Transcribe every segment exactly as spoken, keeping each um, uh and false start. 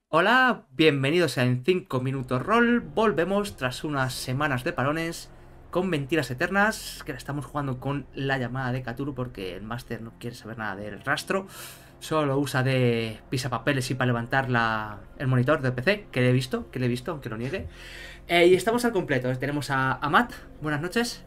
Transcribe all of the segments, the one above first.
Hola, bienvenidos a En cinco Minutos Roll. Volvemos tras unas semanas de parones con Mentiras Eternas, que la estamos jugando con la llamada de Cthulhu porque el máster no quiere saber nada del rastro. Solo usa de pisapapeles y para levantar la, el monitor del P C, que le he visto, que le he visto, aunque lo niegue. Eh, y estamos al completo. Tenemos a, a Matt, buenas noches.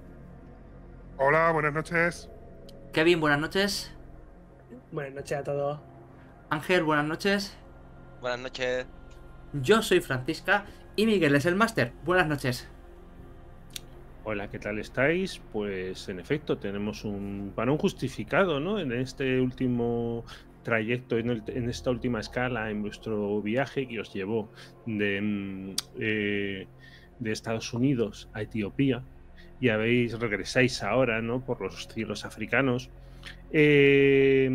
Hola, buenas noches. Kevin, buenas noches. Buenas noches a todos. Ángel, buenas noches. Buenas noches. Yo soy Francisca y Miguel es el máster. Buenas noches. Hola, ¿qué tal estáis? Pues en efecto tenemos un parón justificado, ¿no? En este último trayecto, en, el, en esta última escala, en vuestro viaje que os llevó de, eh, de Estados Unidos a Etiopía, y habéis regresáis ahora, ¿no? Por los cielos africanos. Eh,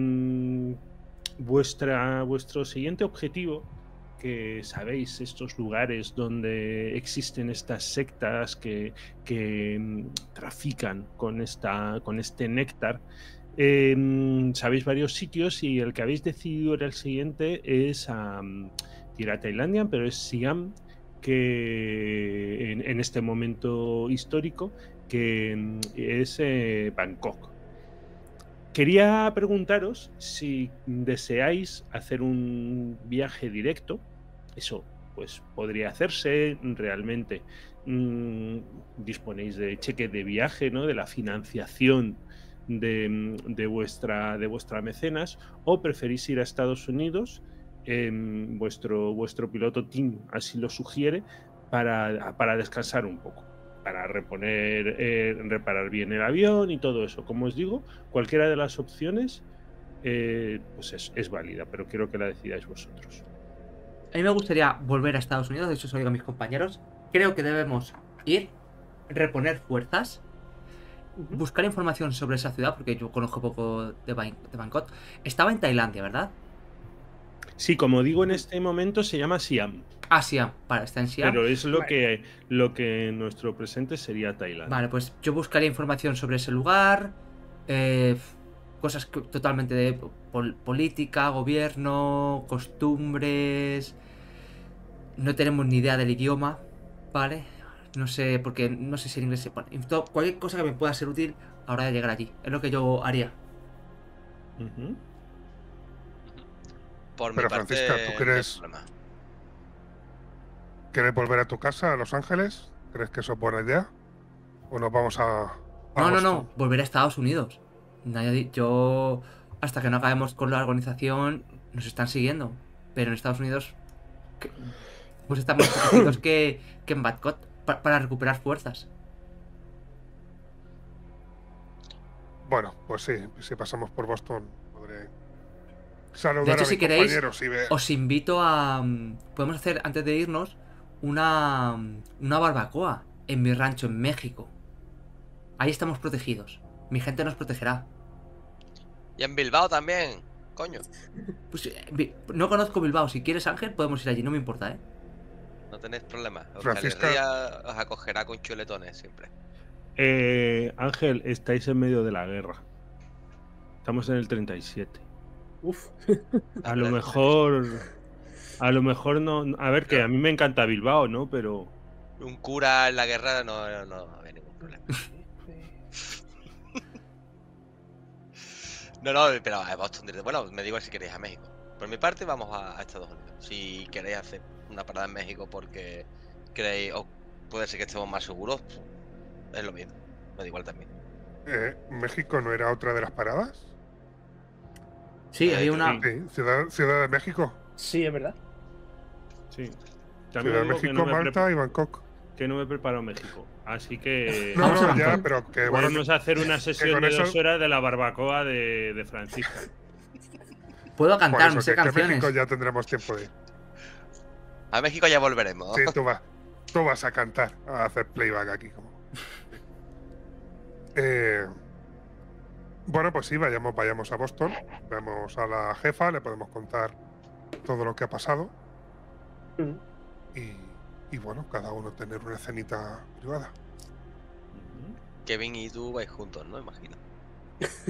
vuestra, vuestro siguiente objetivo, que sabéis, estos lugares donde existen estas sectas que, que um, trafican con, esta, con este néctar. Eh, sabéis varios sitios y el que habéis decidido era el siguiente, es um, ir a Tailandia, pero es Siam, que en, en este momento histórico, que um, es eh, Bangkok. Quería preguntaros si deseáis hacer un viaje directo. Eso pues podría hacerse realmente. Mmm, disponéis de cheque de viaje, ¿no? De la financiación de, de, vuestra, de vuestra mecenas, o preferís ir a Estados Unidos. Eh, vuestro, vuestro piloto Tim así lo sugiere, para, para descansar un poco, para reponer, eh, reparar bien el avión y todo eso. Como os digo, cualquiera de las opciones eh, pues es, es válida, pero quiero que la decidáis vosotros. A mí me gustaría volver a Estados Unidos, de hecho os lo digo a mis compañeros. Creo que debemos ir, reponer fuerzas, uh-huh. buscar información sobre esa ciudad, porque yo conozco poco de, Ban de Bangkok. Estaba en Tailandia, ¿verdad? Sí, como digo, en este momento se llama Siam. Ah, Siam, vale, está en Siam. Pero es lo, vale. que, lo que en nuestro presente sería Tailandia. Vale, pues yo buscaría información sobre ese lugar, eh, cosas que, totalmente de pol política, gobierno, costumbres. No tenemos ni idea del idioma, ¿vale? No sé, porque no sé si en inglés se pone. Cualquier cosa que me pueda ser útil a la hora de llegar allí. Es lo que yo haría. Uh-huh. Por Pero mi parte, Francisca, ¿tú quieres, quieres volver a tu casa, a Los Ángeles? ¿Crees que eso es buena idea? ¿O nos vamos a, a No, Boston? no, no. Volver a Estados Unidos. Yo, hasta que no acabemos con la organización, nos están siguiendo. Pero en Estados Unidos, pues estamos más protegidos que, que en Bangkok para, para recuperar fuerzas. Bueno, pues sí, si pasamos por Boston, podré saludar de hecho, a si mis queréis, compañeros y ver. Os invito a... Podemos hacer, antes de irnos, una, una barbacoa en mi rancho en México. Ahí estamos protegidos. Mi gente nos protegerá. Y en Bilbao también, coño. Pues no conozco Bilbao. Si quieres, Ángel, podemos ir allí. No me importa, ¿eh? No tenéis problema. Francisca os acogerá con chuletones siempre. Eh, Ángel, estáis en medio de la guerra. Estamos en el treinta y siete. Uf. A lo mejor... A lo mejor no... A ver, que a mí me encanta Bilbao, ¿no? Pero... Un cura en la guerra no, no, no, no hay ningún problema. No, no, pero a Boston... Bueno, me digo si queréis a México. Por mi parte, vamos a, a Estados Unidos. Si queréis hacer una parada en México porque creéis... O puede ser que estemos más seguros, es lo mismo. Me da igual también. Eh, ¿México no era otra de las paradas? Sí, eh, había una... Sí, Ciudad, Ciudad de México. Sí, es verdad. Sí. También Ciudad de México, no Malta y Bangkok. Que no me preparo México. Así que... No, no, ya, pero que... Podemos bueno, hacer una sesión de eso... dos horas de la barbacoa de, de Francisca. Puedo cantar, eso, no sé que, canciones. Que México ya tendremos tiempo de ir. A México ya volveremos. Sí, tú vas, tú vas a cantar, a hacer playback aquí. Como... eh... Bueno, pues sí, vayamos, vayamos a Boston, vemos a la jefa, le podemos contar todo lo que ha pasado. Mm. Y, y bueno, cada uno tener una cenita privada. Kevin y tú vais juntos, ¿no? Imagino.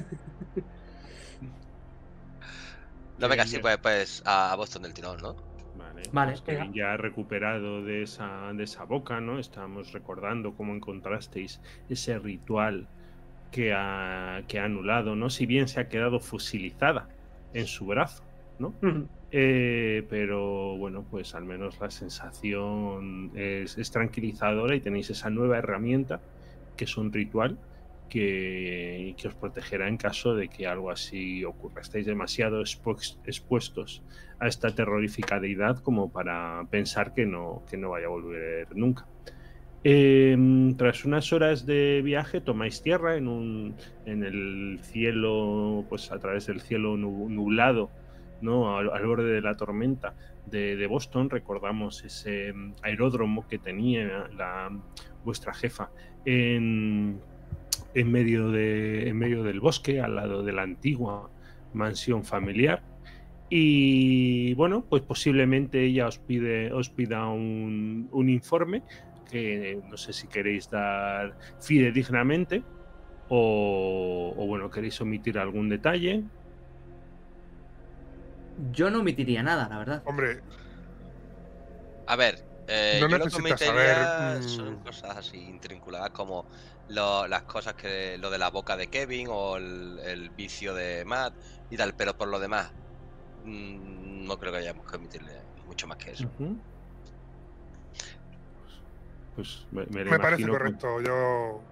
No, venga, sí, pues, pues a Boston del tirón, ¿no? Vale, Vale. pues que Venga. ya recuperado de esa, de esa boca, ¿no? Estamos recordando cómo encontrasteis ese ritual que ha, que ha anulado, ¿no? Si bien se ha quedado fosilizada en su brazo, ¿no? Ujú. Eh, pero bueno, pues al menos la sensación es, es tranquilizadora y tenéis esa nueva herramienta que es un ritual que, que os protegerá en caso de que algo así ocurra. Estáis demasiado expu- expuestos a esta terrorífica deidad como para pensar que no, que no vaya a volver nunca. Eh, tras unas horas de viaje tomáis tierra en, un, en el cielo, pues a través del cielo nu- nublado, ¿no? Al, al borde de la tormenta de, de Boston. Recordamos ese mm, aeródromo que tenía la, vuestra jefa en, en, medio de, en medio del bosque, al lado de la antigua mansión familiar. Y bueno, pues posiblemente ella os pide, os pida un, un informe que no sé si queréis dar fidedignamente o, o bueno, queréis omitir algún detalle. Yo no omitiría nada, la verdad. Hombre, A ver, eh, no yo lo que necesitas saber. metería son mm, cosas así intrinculadas como lo- las cosas que lo de la boca de Kevin o el, el vicio de Matt y tal, pero por lo demás mm, no creo que hayamos que omitirle mucho más que eso. Ujú. Pues me, me lo me parece imagino. con- correcto. Yo.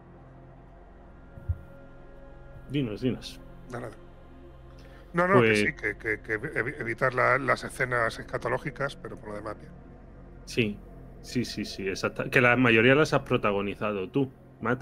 Dinos, dinos. Nada. No, no, que Pues sí, que, que- que evi- evitar la- las escenas escatológicas, pero por lo demás bien. sí, sí, sí, sí, exacto. Que la mayoría las has protagonizado tú, Matt.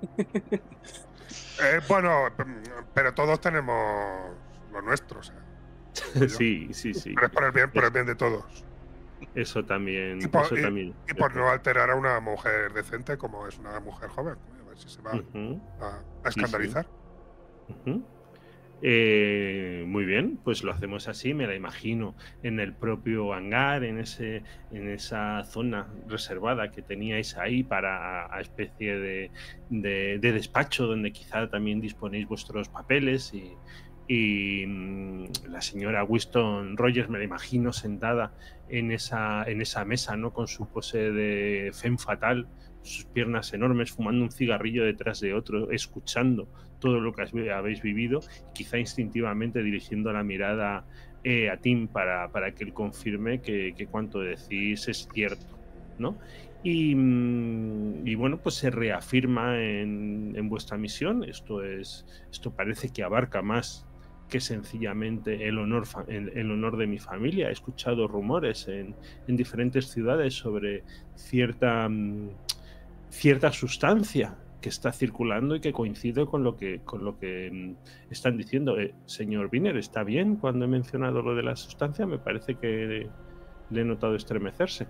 Eh, bueno, mm, pero todos tenemos lo nuestro, o sea, digo yo. Sí, sí, sí. Pero es por el bien, por Es- el bien de todos. Eso también, Y por, eso y- también. y por no alterar a una mujer decente como es una mujer joven. A ver si se va Ujú. a, Sí, a escandalizar. Ujú. Eh, muy bien, pues lo hacemos así, me la imagino en el propio hangar, en ese, en esa zona reservada que teníais ahí para a especie de, de- de despacho donde quizá también disponéis vuestros papeles y, y, mm, la señora Winston Rogers me la imagino sentada en esa, en esa mesa, ¿no? Con su pose de femme fatal, sus piernas enormes, fumando un cigarrillo detrás de otro, escuchando todo lo que has- habéis vivido, quizá instintivamente dirigiendo la mirada eh, a Tim para, para que él confirme que, que cuanto decís es cierto, ¿no? Y, mm, y bueno, pues se reafirma en, en vuestra misión. Esto es, esto parece que abarca más que sencillamente el honor, fa- el, el honor de mi familia. He escuchado rumores en, en diferentes ciudades sobre cierta, mm, cierta sustancia que está circulando y que coincide con lo que, con lo que mm, están diciendo. Eh, señor Wiener, ¿está bien cuando he mencionado lo de la sustancia? Me parece que le he notado estremecerse.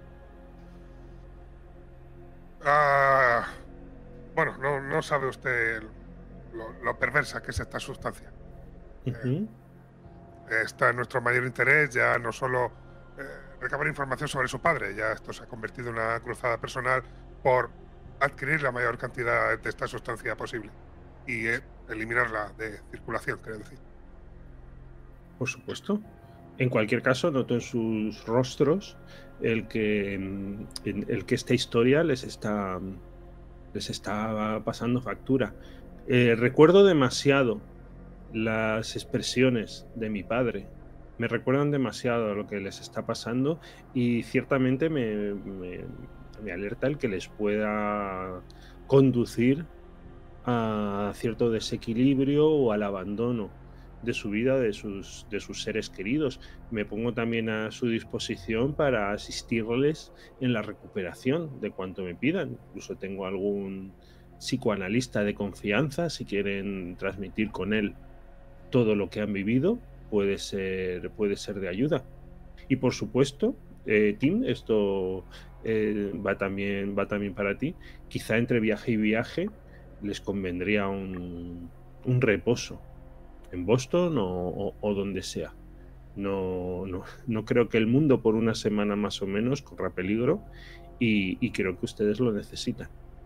Ah, bueno, no, no sabe usted lo, lo perversa que es esta sustancia. Ujú. Está en nuestro mayor interés ya no solo eh, recabar información sobre su padre, ya esto se ha convertido en una cruzada personal por adquirir la mayor cantidad de esta sustancia posible y eh, eliminarla de circulación, quiero decir. Por supuesto. En cualquier caso, noto en sus rostros el que, mm, en- el que esta historia les está, les está pasando factura. Eh, recuerdo demasiado las expresiones de mi padre. Me recuerdan demasiado a lo que les está pasando y ciertamente me, me- me alerta el que les pueda conducir a cierto desequilibrio o al abandono de su vida, de sus, de sus seres queridos. Me pongo también a su disposición para asistirles en la recuperación de cuanto me pidan. Incluso tengo algún psicoanalista de confianza, si quieren transmitir con él todo lo que han vivido, puede ser, puede ser de ayuda. Y por supuesto, eh, Tim, esto eh, va, también, va también para ti. Quizá entre viaje y viaje les convendría un, un reposo en Boston o, o- o donde sea. No, no, no creo que el mundo por una semana más o menos corra peligro y, y creo que ustedes lo necesitan.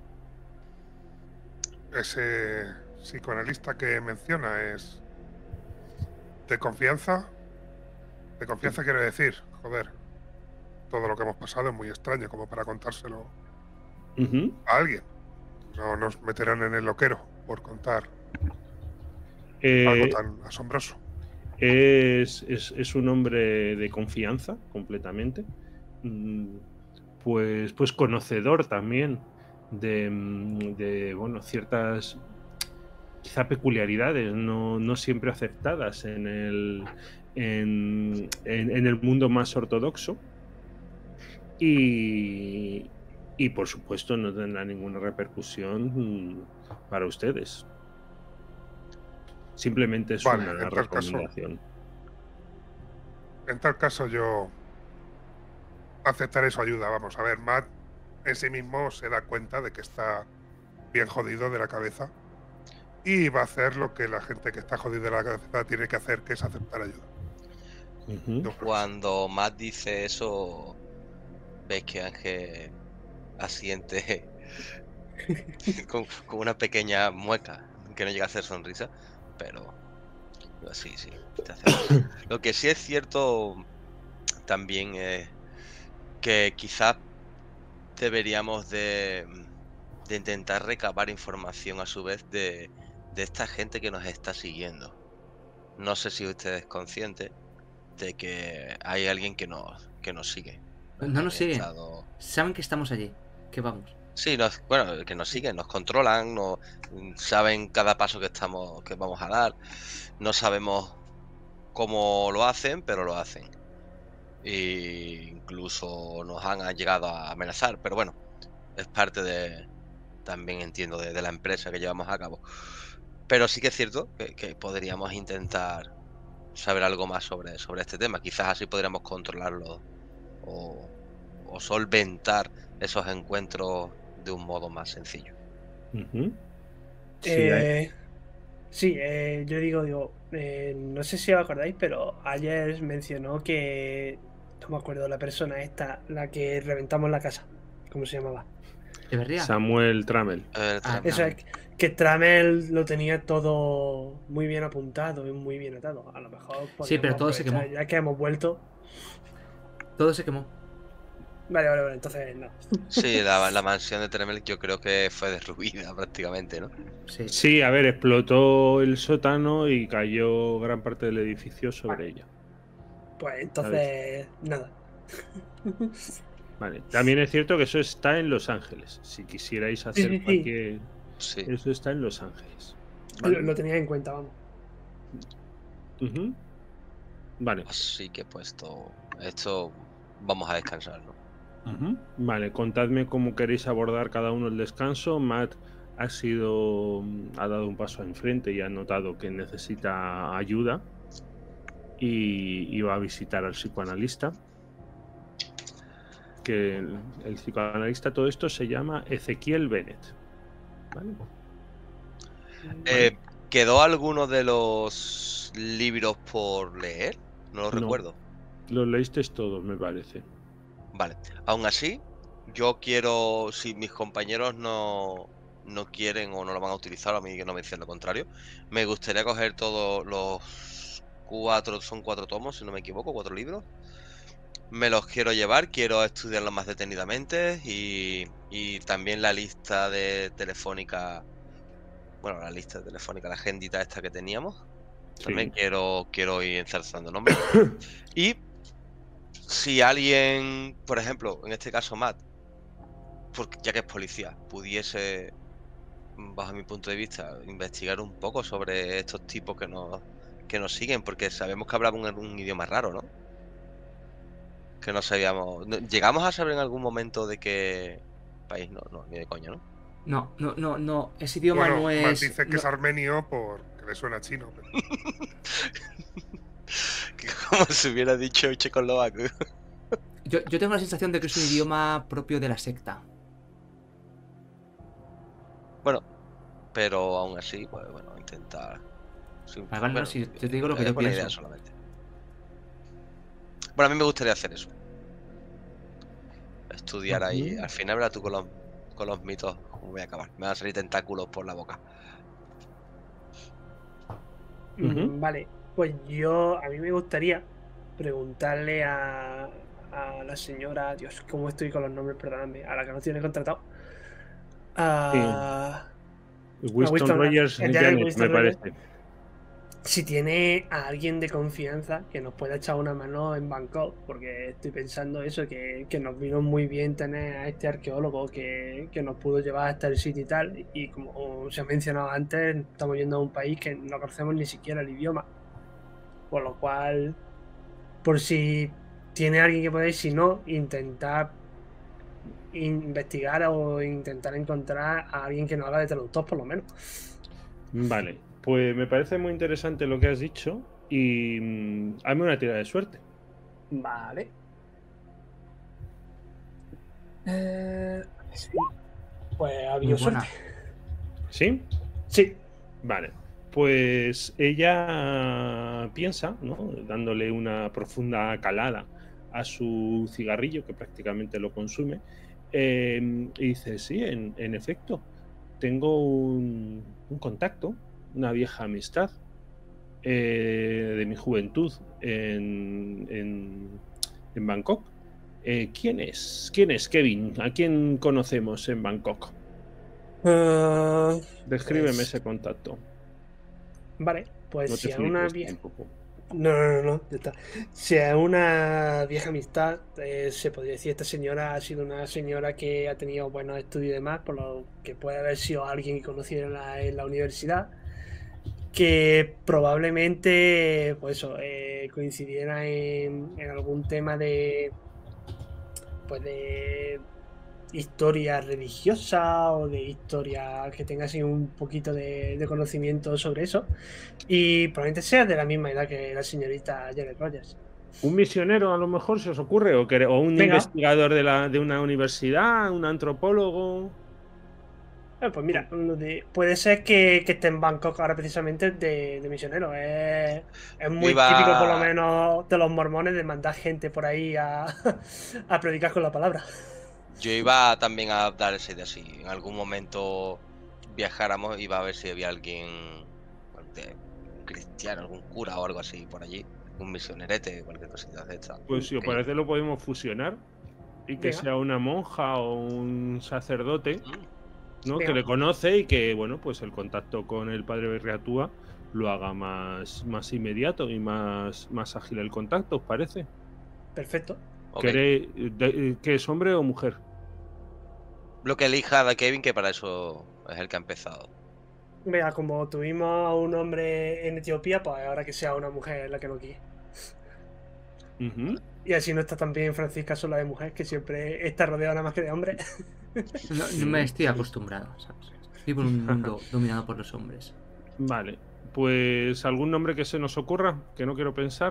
Ese psicoanalista que menciona es de confianza. De confianza quiero decir, joder, todo lo que hemos pasado es muy extraño como para contárselo Ujú. a alguien. No nos meterán en el loquero por contar Eh, algo tan asombroso. es, es- es un hombre de confianza, completamente. Mm, Pues, pues conocedor también de, mm, de, bueno, ciertas quizá peculiaridades no, no siempre aceptadas en el, en, en- en el mundo más ortodoxo. Y, y por supuesto no tendrá ninguna repercusión mm, para ustedes. Simplemente es Vale, una en tal caso, recomendación. en tal caso yo aceptaré su ayuda. Vamos a ver, Matt en sí mismo se da cuenta de que está bien jodido de la cabeza y va a hacer lo que la gente que está jodida de la cabeza tiene que hacer, que es aceptar ayuda. Ujú. Yo creo que sí. Cuando Matt dice eso, ves que Ángel asiente con, con una pequeña mueca, que no llega a ser sonrisa, pero pero sí, sí, te acepto. Lo que sí es cierto también es que quizás deberíamos de, de intentar recabar información a su vez de, de esta gente que nos está siguiendo. No sé si usted es consciente de que hay alguien que nos, que nos sigue. No han nos siguen. estado- Saben que estamos allí. Que vamos. Sí, nos, bueno, que nos siguen, nos controlan, nos, mm, saben cada paso que estamos, que vamos a dar. No sabemos cómo lo hacen, pero lo hacen. E incluso nos han llegado a amenazar, pero bueno, es parte de, también entiendo, de, de la empresa que llevamos a cabo. Pero sí que es cierto que, que podríamos intentar saber algo más sobre, sobre este tema. Quizás así podríamos controlarlo o, o solventar esos encuentros de un modo más sencillo. Ujú. Sí, hay- Eh, sí, eh, yo digo, digo, eh, no sé si os acordáis, pero ayer mencionó que, no me acuerdo la persona esta, la que reventamos la casa, ¿cómo se llamaba? ¿De verdad? Samuel Trammell. Eh, Ah, Trump. Eso es, que Tramel lo tenía todo muy bien apuntado y muy bien atado. A lo mejor Sí, pero podríamos todo se aprovechar, quemó. ya que hemos vuelto. Todo se quemó. Vale, vale, vale, entonces no. Sí, la, la mansión de Tremel yo creo que fue derruida prácticamente, ¿no? Sí. Sí, a ver, explotó el sótano y cayó gran parte del edificio sobre ella. Pues entonces, nada. Vale. También es cierto que eso está en Los Ángeles. Si quisierais hacer sí, sí. cualquier. Sí. Eso está en Los Ángeles. Lo, Vale. lo tenía en cuenta, vamos. Ujú. Vale. Así que puesto esto, vamos a descansar, ¿no? Ujú. Vale, contadme cómo queréis abordar cada uno el descanso. Matt ha sido. Ha dado un paso enfrente y ha notado que necesita ayuda. Y, y va a visitar al psicoanalista. Que el, el psicoanalista, todo esto se llama Ezequiel Bennett. ¿Vale? Eh, ¿Quedó alguno de los libros por leer? No lo No. recuerdo. Los leísteis todos, me parece. Vale. Aún así, yo quiero, si mis compañeros no, no quieren o no lo van a utilizar, a mí que no me dicen lo contrario, me gustaría coger todos los cuatro, son cuatro tomos, si no me equivoco, cuatro libros. Me los quiero llevar, quiero estudiarlos más detenidamente y, y también la lista de telefónica, bueno, la lista de telefónica, la agendita esta que teníamos. También Sí. quiero, quiero ir enzarzando nombres. Y si alguien, por ejemplo, en este caso Matt, porque ya que es policía, pudiese, bajo mi punto de vista, investigar un poco sobre estos tipos que nos, que nos siguen, porque sabemos que hablaban un, un idioma raro, ¿no? Que no sabíamos. no- Llegamos a saber en algún momento de qué país, no, no, ni de coña, ¿no? No, no, no, no. Ese idioma Bueno, no Matt es. dice que no- es armenio porque le suena chino. Pero... Que como se hubiera dicho checoslovaco. Yo, yo tengo la sensación de que es un idioma propio de la secta. Bueno, pero aún así, pues bueno, intentar. Sí, Vale, vale, no, bueno, si te digo lo que es yo buena pienso. idea solamente. Bueno, a mí me gustaría hacer eso. Estudiar ahí. Ujú. Al final, verás tú con los, con los mitos cómo voy a acabar. Me van a salir tentáculos por la boca. Mm, Ujú. Vale, pues yo, a mí me gustaría preguntarle a, a la señora, Dios, ¿cómo estoy con los nombres? Perdóname, a la que no tiene contratado. A, a Winston Winston, Rogers el de Janet, Winston me Rogers. parece. Si tiene a alguien de confianza que nos pueda echar una mano en Bangkok, porque estoy pensando eso, que, que nos vino muy bien tener a este arqueólogo que, que nos pudo llevar hasta el sitio y tal, y como se ha mencionado antes, estamos yendo a un país que no conocemos ni siquiera el idioma, por lo cual, por si tiene alguien que poder, si no, intentar investigar o intentar encontrar a alguien que nos haga de traductor por lo menos. Vale, pues me parece muy interesante lo que has dicho y mm, hazme una tirada de suerte. Vale. Eh, sí. Pues ha Muy habido buena. suerte. ¿Sí? Sí. Vale. Pues ella piensa, ¿no? Dándole una profunda calada a su cigarrillo, que prácticamente lo consume, eh, y dice, sí, en, en efecto, tengo un, un contacto, una vieja amistad eh, de mi juventud en, en, en Bangkok. Eh, ¿Quién es? ¿Quién es Kevin? ¿A quién conocemos en Bangkok? Uh, Descríbeme pues, ese contacto. Vale, pues No te si es una flipes vieja. tampoco. No, no, no, no, ya está. Si es una vieja amistad, eh, se podría decir esta señora ha sido una señora que ha tenido buenos estudios y demás, por lo que puede haber sido alguien que conociera en la, en la universidad, que probablemente, pues eso, eh, coincidiera en, en algún tema de, pues de historia religiosa o de historia que tenga así un poquito de, de conocimiento sobre eso, y probablemente sea de la misma edad que la señorita Janet Rogers. ¿Un misionero a lo mejor se os ocurre? ¿O, que- o un Venga. investigador de, la, de una universidad? ¿Un antropólogo? Ah, pues mira, uno de- puede ser que, que esté en Bangkok ahora precisamente de, de misionero. Es, es muy iba- típico, por lo menos, de los mormones de mandar gente por ahí a, a predicar con la palabra. Yo iba también a dar esa idea, si en algún momento viajáramos, iba a ver si había alguien, bueno, de- un cristiano, algún cura o algo así por allí, un misionerete, cualquier cosita de esta. Pues si os Ok. parece lo podemos fusionar y que Venga. sea una monja o un sacerdote, Mm, ¿no? Venga. Que le conoce y que, bueno, pues el contacto con el padre Berriatúa lo haga más, más inmediato y más, más ágil el contacto, ¿os parece? Perfecto. ok. ¿Queréis- de- ¿Que es hombre o mujer? Lo que elija a Kevin, que para eso es el que ha empezado. Venga, como tuvimos a un hombre en Etiopía, pues ahora que sea una mujer la que lo guíe. Ujú. Y así no está también Francisca sola de mujer, que siempre está rodeada nada más que de hombres. No, no me estoy acostumbrado, ¿sabes? Vivo en un mundo dominado por los hombres. Vale, pues algún nombre que se nos ocurra, que no quiero pensar.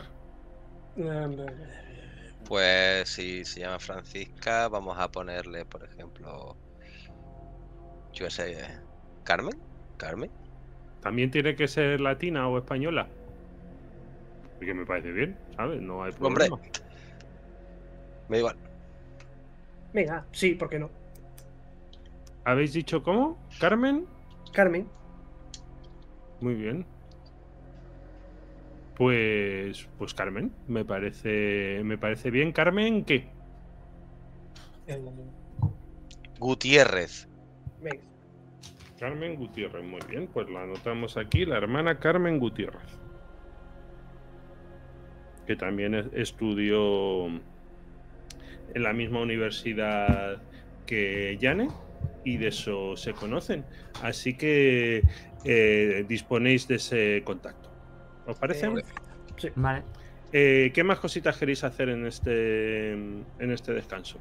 Pues si se llama Francisca, vamos a ponerle, por ejemplo, yo qué sé, Carmen. Carmen. También tiene que ser latina o española. Que me parece bien, ¿sabes? No hay Hombre, problema. me da igual. Venga, sí, ¿por qué no? ¿Habéis dicho cómo? ¿Carmen? Carmen. Muy bien. Pues, pues Carmen, me parece, me parece bien. Carmen, ¿qué? Gutiérrez. Venga. Carmen Gutiérrez, muy bien. Pues la anotamos aquí, la hermana Carmen Gutiérrez, que también es- estudió en la misma universidad que Jane y de eso se conocen. Así que eh, disponéis de ese contacto. ¿Os parece? Eh, sí. Vale. Eh, ¿Qué más cositas queréis hacer en este, en este descanso?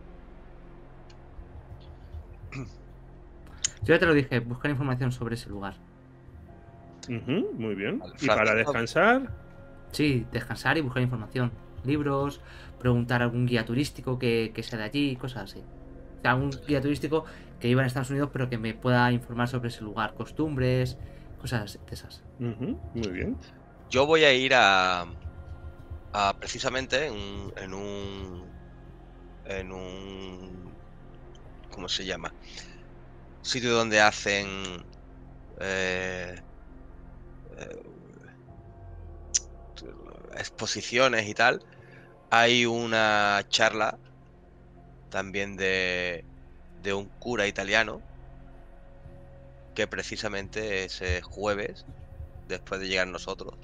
Yo ya te lo dije, buscar información sobre ese lugar. Ujú, muy bien. Vale, ¿Y para Francisco. descansar? Sí, descansar y buscar información. Libros, preguntar a algún guía turístico que, que sea de allí, cosas así. O sea, algún guía turístico que viva en Estados Unidos pero que me pueda informar sobre ese lugar, costumbres, cosas de esas. Ujú, muy bien. Yo voy a ir a, a precisamente en, en un en un ¿cómo se llama? Sitio donde hacen eh, eh, exposiciones y tal, hay una charla también de, de un cura italiano que precisamente ese jueves, después de llegar nosotros,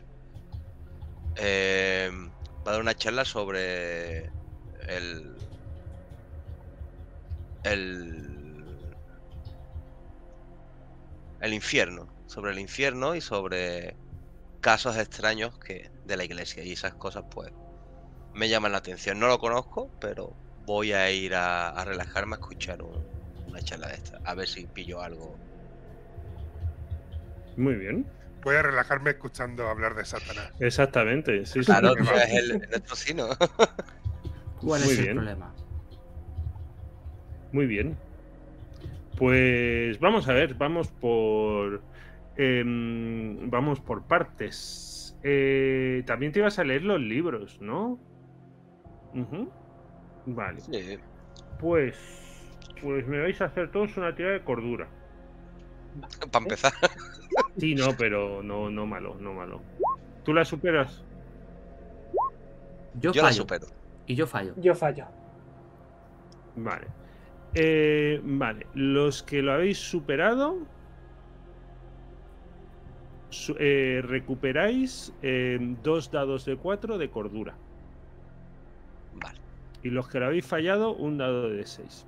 eh, va a dar una charla sobre el, el, el infierno, sobre el infierno y sobre casos extraños que de la iglesia, y esas cosas pues me llaman la atención. No lo conozco, pero voy a ir a, a relajarme a escuchar un, una charla de esta, a ver si pillo algo. Muy bien. Voy a relajarme escuchando hablar de Satanás. Exactamente. Sí, sí. Claro, tú eres el, el nuestro sino. ¿Cuál Muy es el bien. problema? Muy bien. Pues vamos a ver, vamos por em, vamos por partes. Eh, también te ibas a leer los libros, ¿no? Ujú. Vale. Sí. Pues pues me vais a hacer todos una tirada de cordura. Para empezar. Sí, no, pero no, no malo, no malo. ¿Tú la superas? Yo, Yo la fallo. supero. Y yo fallo. Yo fallo. Vale. Eh, vale. Los que lo habéis superado, su- eh, recuperáis eh, dos dados de cuatro de cordura. Vale. Y los que lo habéis fallado, un dado de seis.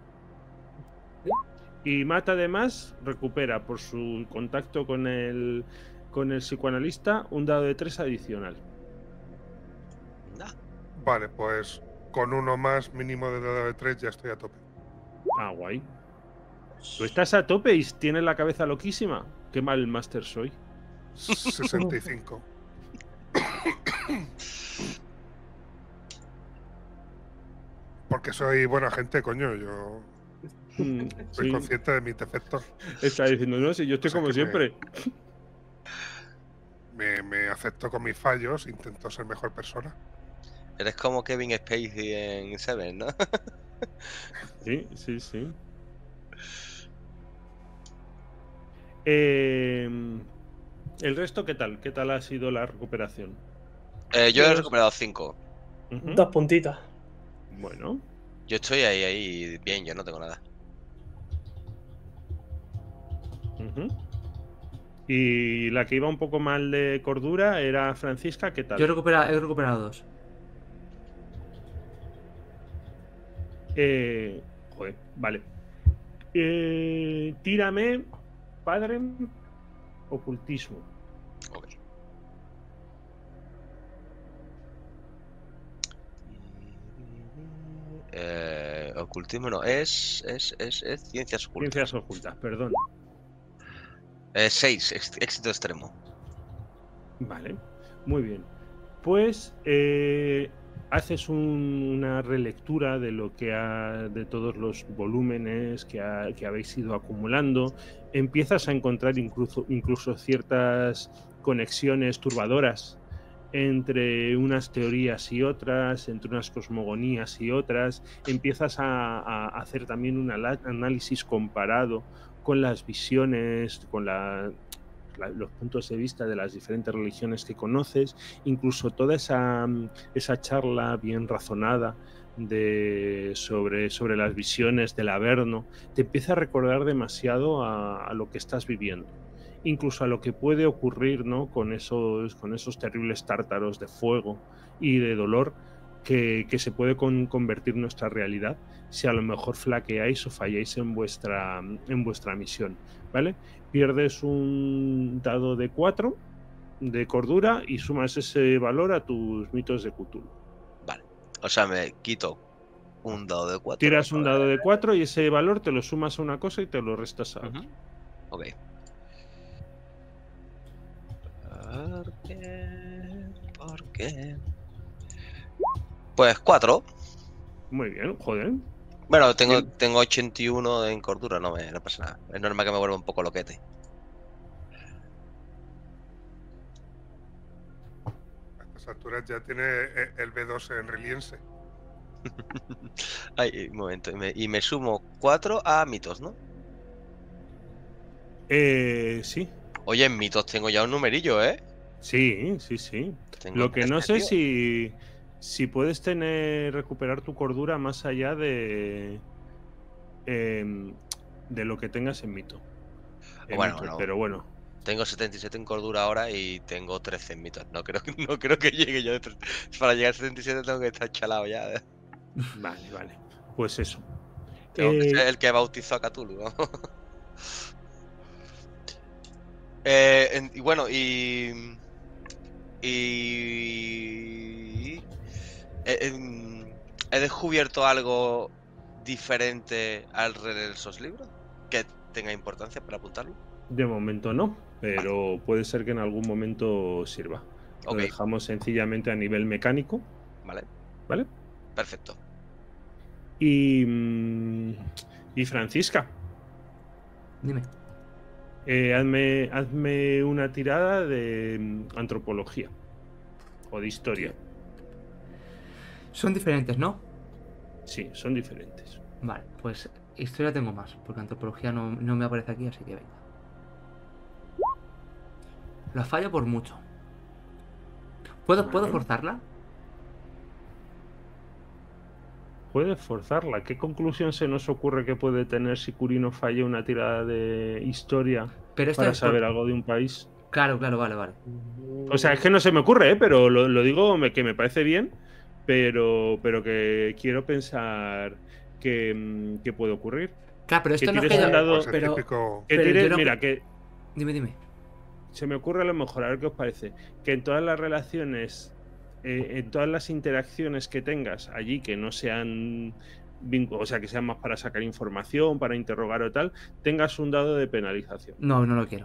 Y Mata además recupera por su contacto con el, con el psicoanalista un dado de tres adicional. Nah. Vale, pues con uno más mínimo de dado de tres ya estoy a tope. Ah, guay. ¿Tú estás a tope y tienes la cabeza loquísima? Qué mal máster soy. sesenta y cinco. Porque soy buena gente, coño. Yo Mm, soy sí, consciente de mis defectos. está diciendo, no, si yo estoy O sea como que me- siempre. Me, me acepto con mis fallos, intento ser mejor persona. Eres como Kevin Spacey en Seven, ¿no? Sí, sí, sí. Eh, ¿El resto qué tal? ¿Qué tal ha sido la recuperación? Eh, yo he Yo- recuperado cinco. Ujú. Dos puntitos. Bueno, Yo estoy ahí, ahí, bien, yo no tengo nada. ujú. Y la que iba un poco mal de cordura era Francisca, ¿qué tal? Yo he recuperado, he recuperado dos. Eh, joder, vale. Eh, tírame, padre, ocultismo. Ok. Eh, ocultismo no, es, es, es, es ciencias ocultas. Ciencias ocultas, perdón. Eh, seis, ex- éxito extremo. Vale, muy bien. Pues eh, haces un- una relectura de lo que ha, de todos los volúmenes que, ha- que habéis ido acumulando. Empiezas a encontrar incluso, incluso ciertas conexiones turbadoras entre unas teorías y otras, entre unas cosmogonías y otras. Empiezas a, a hacer también un ala- análisis comparado con las visiones, con la- la- los puntos de vista de las diferentes religiones que conoces, incluso toda esa, mm, esa charla bien razonada de, sobre, sobre las visiones del Averno, te empieza a recordar demasiado a, a lo que estás viviendo. Incluso a lo que puede ocurrir, ¿no? con, esos, con esos terribles tártaros de fuego y de dolor que, que se puede con- convertir en nuestra realidad si a lo mejor flaqueáis o falláis en vuestra, en vuestra misión, ¿vale? Pierdes un dado de cuatro de cordura y sumas ese valor a tus mitos de Cthulhu. Vale. O sea, me quito un dado de cuatro. Tiras un dado de cuatro y ese valor te lo sumas a una cosa y te lo restas a otra. Ujú. Ok. ¿Por qué? ¿Por qué? Pues cuatro. Muy bien, joder. Bueno, tengo, Bien. tengo ochenta y uno en cordura, no, me, no pasa nada. Es normal que me vuelva un poco loquete. A estas alturas ya tiene eh, el B dos en reliense. Ay, un momento. Y me, y me sumo cuatro a mitos, ¿no? Eh, sí, Oye, en mitos tengo ya un numerillo, ¿eh? sí, sí, sí. Tengo Lo que no este, sé tío. si, si puedes tener recuperar tu cordura más allá de em, de lo que tengas en mito. En Bueno, mitos, no. pero bueno. Tengo setenta y siete en cordura ahora y tengo trece en mitos. No creo, que- no creo que llegue yo. de tre- Para llegar a setenta y siete tengo que estar chalado ya. Vale, vale. Pues eso. Tengo que Eh, ser el que bautizó a Cthulhu. ¿no? Eh, en- y bueno, y. Y. eh, em, He descubierto algo diferente al leer esos libros que tenga importancia para apuntarlo. de momento no, pero puede ser que en algún momento sirva. Lo Ok, dejamos sencillamente a nivel mecánico, vale, ¿vale? perfecto. Y, mm, y Francisca, Dime. eh, hazme, hazme una tirada de mm, antropología o de historia. Son diferentes, ¿no? Sí, son diferentes. Vale, pues historia tengo más, porque antropología no, no me aparece aquí, así que venga. La fallo por mucho. ¿Puedo, ¿puedo Vale. forzarla? Puedes forzarla. ¿Qué conclusión se nos ocurre que puede tener si Curino falla una tirada de historia Pero esto para es por- saber algo de un país? Claro, claro, vale, vale. O sea, es que no se me ocurre, ¿eh? Pero lo, lo digo me- que me parece bien, pero, pero que quiero pensar que, mm, que puede ocurrir. Claro, pero esto no es tires que un yo... dado- Pues el pero... típico. Que Pero tires- yo no- mira, que Dime, dime. se me ocurre a lo mejor, a ver qué os parece, que en todas las relaciones, eh, en todas las interacciones que tengas allí, que no sean, vincu- o sea, que sean más para sacar información, para interrogar o tal, tengas un dado de penalización. No, no lo quiero.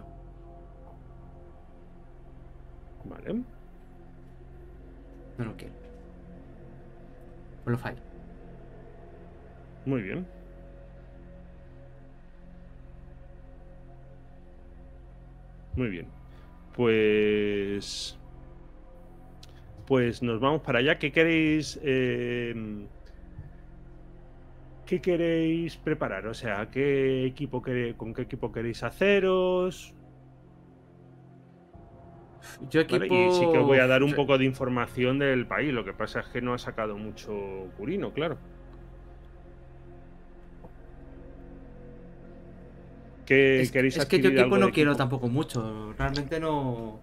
¿Vale? No lo quiero. Pues lo fallo. Muy bien. Muy bien. Pues. Pues nos vamos para allá. ¿Qué queréis? eh, ¿Qué queréis preparar? O sea, ¿qué equipo quere- ¿con qué equipo queréis haceros? Yo ¿Vale? equipo... Y sí que os voy a dar un poco de información del país. Lo que pasa es que no ha sacado mucho Curino, claro. ¿Qué Es, queréis es que yo adquirir equipo algo no de quiero equipo? tampoco mucho. Realmente no...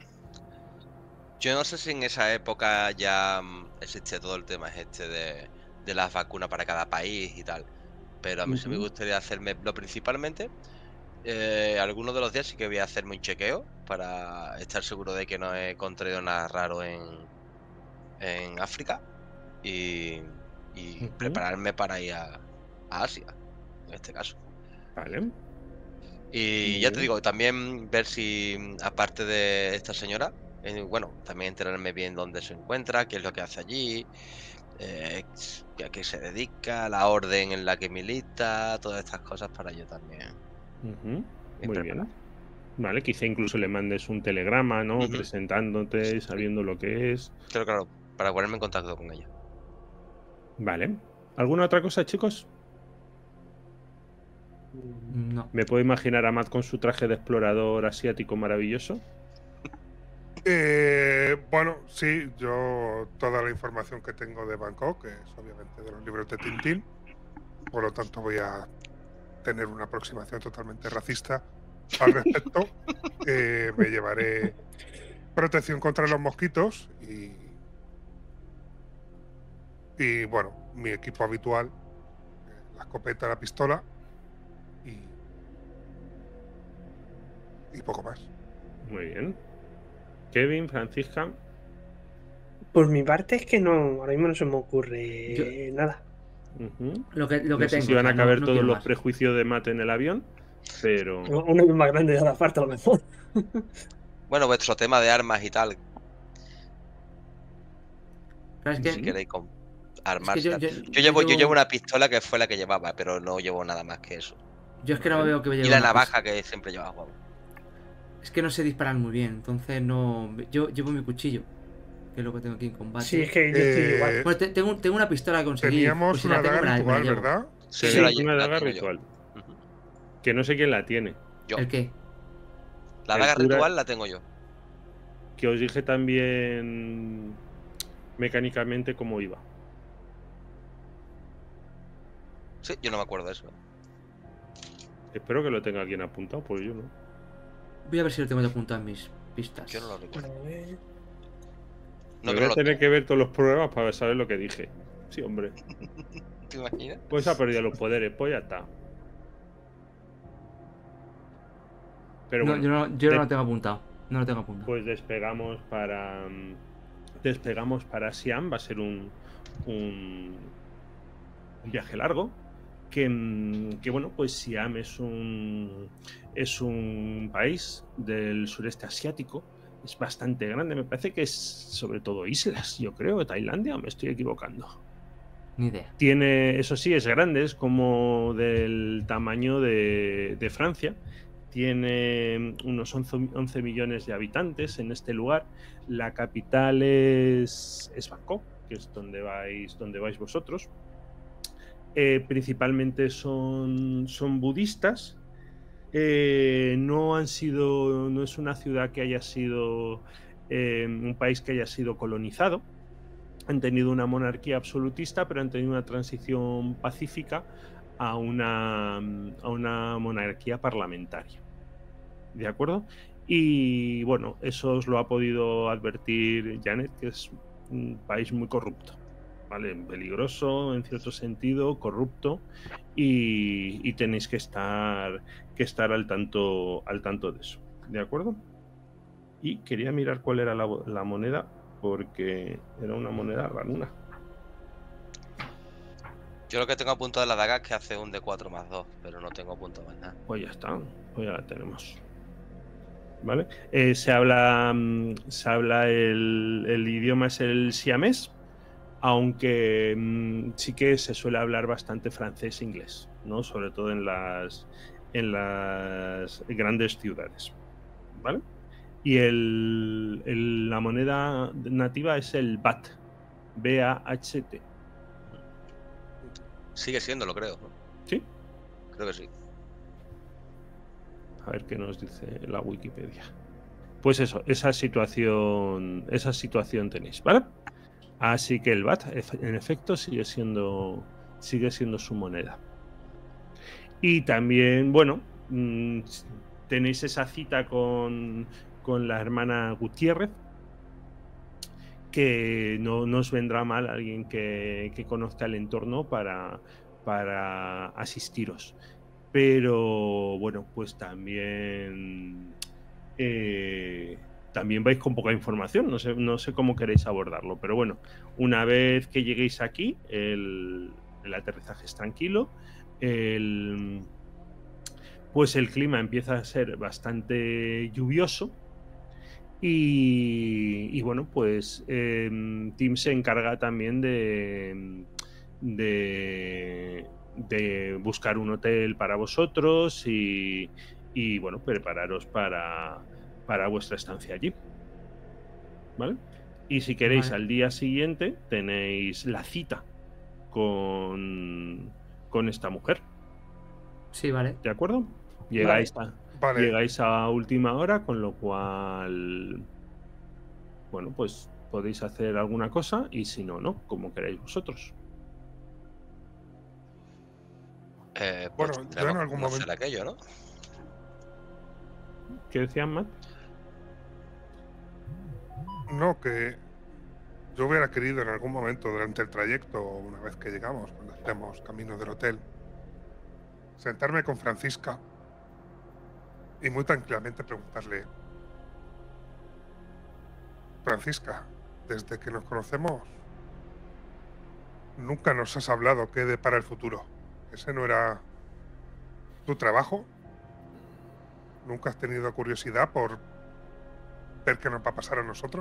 Yo no sé si en esa época ya mm, existe todo el tema este de, de las vacunas para cada país y tal. Pero a mí sí me Ujú. gustaría hacerme, lo principalmente, eh, algunos de los días sí que voy a hacerme un chequeo para estar seguro de que no he contraído nada raro en, en África y, y Ujú. prepararme para ir a, a Asia, en este caso. Vale. Y Muy ya te bien. digo, también ver si, mm, aparte de esta señora, eh, bueno, también enterarme bien dónde se encuentra, qué es lo que hace allí, eh, s- a qué se dedica, la orden en la que milita, todas estas cosas para yo también Ujú. ir Muy preparado. bien. Vale, quizá incluso le mandes un telegrama, ¿no? Ujú. Presentándote, sabiendo lo que es. Claro, claro, para ponerme en contacto con ella. Vale. ¿Alguna otra cosa, chicos? No. ¿Me puedo imaginar a Matt con su traje de explorador asiático maravilloso? Eh, bueno, sí, yo toda la información que tengo de Bangkok, que es obviamente de los libros de Tintín, por lo tanto voy a tener una aproximación totalmente racista al respecto. Eh, me llevaré protección contra los mosquitos y, y bueno, mi equipo habitual, eh, la escopeta, la pistola y, y poco más. Muy bien. Kevin, Francisca. Por mi parte es que no, ahora mismo no se me ocurre Yo- nada. Ujú. Lo que, lo que No sé tengo. si van o a sea, no- caber no todos quiero los más. prejuicios de Matt en el avión, pero. Uno es más grande de la parte a lo mejor. Bueno, vuestro tema de armas y tal, Claro, es que, si queréis con es armas que y yo, tal. yo, Yo llevo, yo yo- llevo una pistola que fue la que llevaba, pero no llevo nada más que eso. yo es que no Vale. veo que me Y lleve la una navaja que siempre llevaba. pis- Es que no sé disparar muy bien, entonces no... Yo llevo mi cuchillo, que es lo que tengo aquí en combate. Sí, es que yo estoy Eh, igual. Bueno, te- tengo, tengo una pistola que conseguí. Teníamos pues si una la tengo, daga me la- me la ritual, llevo. ¿verdad? Sí, Sí, yo la, una lle- la daga tengo yo. ritual. Ujú. Que no sé quién la tiene. Yo. ¿El qué? La El daga cura- ritual la tengo yo. que os dije también mecánicamente cómo iba. Sí, yo no me acuerdo de eso. Espero que lo tenga alguien apuntado, pues yo no. Voy a ver si lo tengo apuntado en mis pistas. Yo no lo recuerdo. A ver. No, Me que voy no a lo tener tengo. que ver todos los programas para saber lo que dije. Sí, hombre. ¿Te imaginas? Pues ha perdido los poderes, pues ya está. Pero No, bueno, yo no, yo no de- lo tengo apuntado. No lo tengo apuntado. pues despegamos para mm, despegamos para Siam. Va a ser un, un, un viaje largo. Que, mm, que bueno, pues Siam es un es un país del sureste asiático. Es bastante grande. Me parece que es sobre todo islas, yo creo, Tailandia, o me estoy equivocando. Ni idea. Tiene, eso sí, es grande, es como del tamaño de, de Francia. Tiene unos once millones de habitantes en este lugar. La capital es, es Bangkok, que es donde vais, donde vais vosotros. Eh, principalmente son, son budistas. Eh, no han sido, no es una ciudad que haya sido eh, un país que haya sido colonizado. Han tenido una monarquía absolutista, pero han tenido una transición pacífica a una, a una monarquía parlamentaria. ¿De acuerdo? Y bueno, eso os lo ha podido advertir Janet, que es un país muy corrupto, ¿vale? Peligroso en cierto sentido, corrupto, y, y tenéis que estar, que estar al tanto, al tanto de eso. ¿De acuerdo? Y quería mirar cuál era la, la moneda, porque era una moneda ranuna. Yo lo que tengo apuntado de la daga es que hace un D cuatro más dos, pero no tengo apuntado más nada. Pues ya está, pues ya la tenemos. ¿Vale? Eh, se habla, mm, se habla el, el idioma es el siamés, aunque mm, sí que se suele hablar bastante francés e inglés, ¿no? Sobre todo en las, en las grandes ciudades. ¿Vale? Y el, el- la moneda nativa es el baht, B A H T. Sigue siendo, lo creo, ¿no? ¿Sí? Creo que sí. A ver qué nos dice la Wikipedia. Pues eso, esa situación, esa situación tenéis, ¿vale? Así que el baht, efe- en efecto, sigue siendo, sigue siendo su moneda. Y también, bueno, mm, tenéis esa cita con, con la hermana Gutiérrez, que no, no os vendrá mal alguien que, que conozca el entorno para, para asistiros. Pero bueno, pues también eh, también vais con poca información, no sé, no sé cómo queréis abordarlo, pero bueno, una vez que lleguéis aquí, el, el aterrizaje es tranquilo, el, pues el clima empieza a ser bastante lluvioso. Y, y bueno, pues eh, Tim se encarga también de, de, de buscar un hotel para vosotros y, y bueno, prepararos para, para vuestra estancia allí. ¿Vale? Y si queréis, Vale. al día siguiente tenéis la cita con, con esta mujer. Sí, vale. ¿De acuerdo? Llegáis a, Vale, Llegáis a última hora, con lo cual, bueno, pues podéis hacer alguna cosa y si no, no, como queráis vosotros. Eh, Bueno, pues yo en tenemos que algún conocer momento- aquello, ¿no? ¿Qué decían, Matt? no, que yo hubiera querido en algún momento durante el trayecto, o una vez que llegamos, cuando estemos camino del hotel, sentarme con Francisca y muy tranquilamente preguntarle: Francisca, desde que nos conocemos, nunca nos has hablado qué depara el futuro. ¿Ese no era tu trabajo? ¿Nunca has tenido curiosidad por ver qué nos va a pasar a nosotros?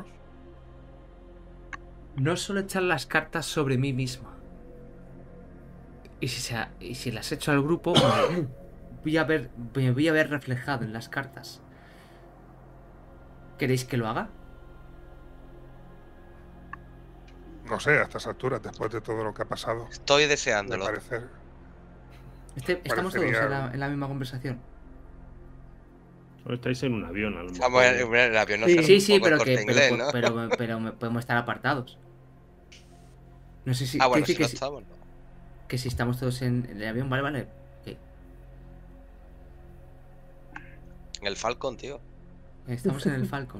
No suelo echar las cartas sobre mí misma. Y si, se, y si las echo al grupo, me voy a ver, me voy a ver reflejado en las cartas. ¿Queréis que lo haga? No sé, a estas alturas, después de todo lo que ha pasado, Estoy me deseándolo. parece... Este- estamos todos Parecería- en la, en la misma conversación. O estáis en un avión, a lo mejor. Vamos, el, el avión no Sí, será Sí, un sí, poco pero el que Corte pero, Inglés, ¿no? pero, pero, me- podemos estar apartados. No sé si. Ah, quiere bueno, decir si que, no si, estamos, no. que si estamos todos en el avión, vale, vale. Ok. En el Falcon, tío. Estamos en el Falcon.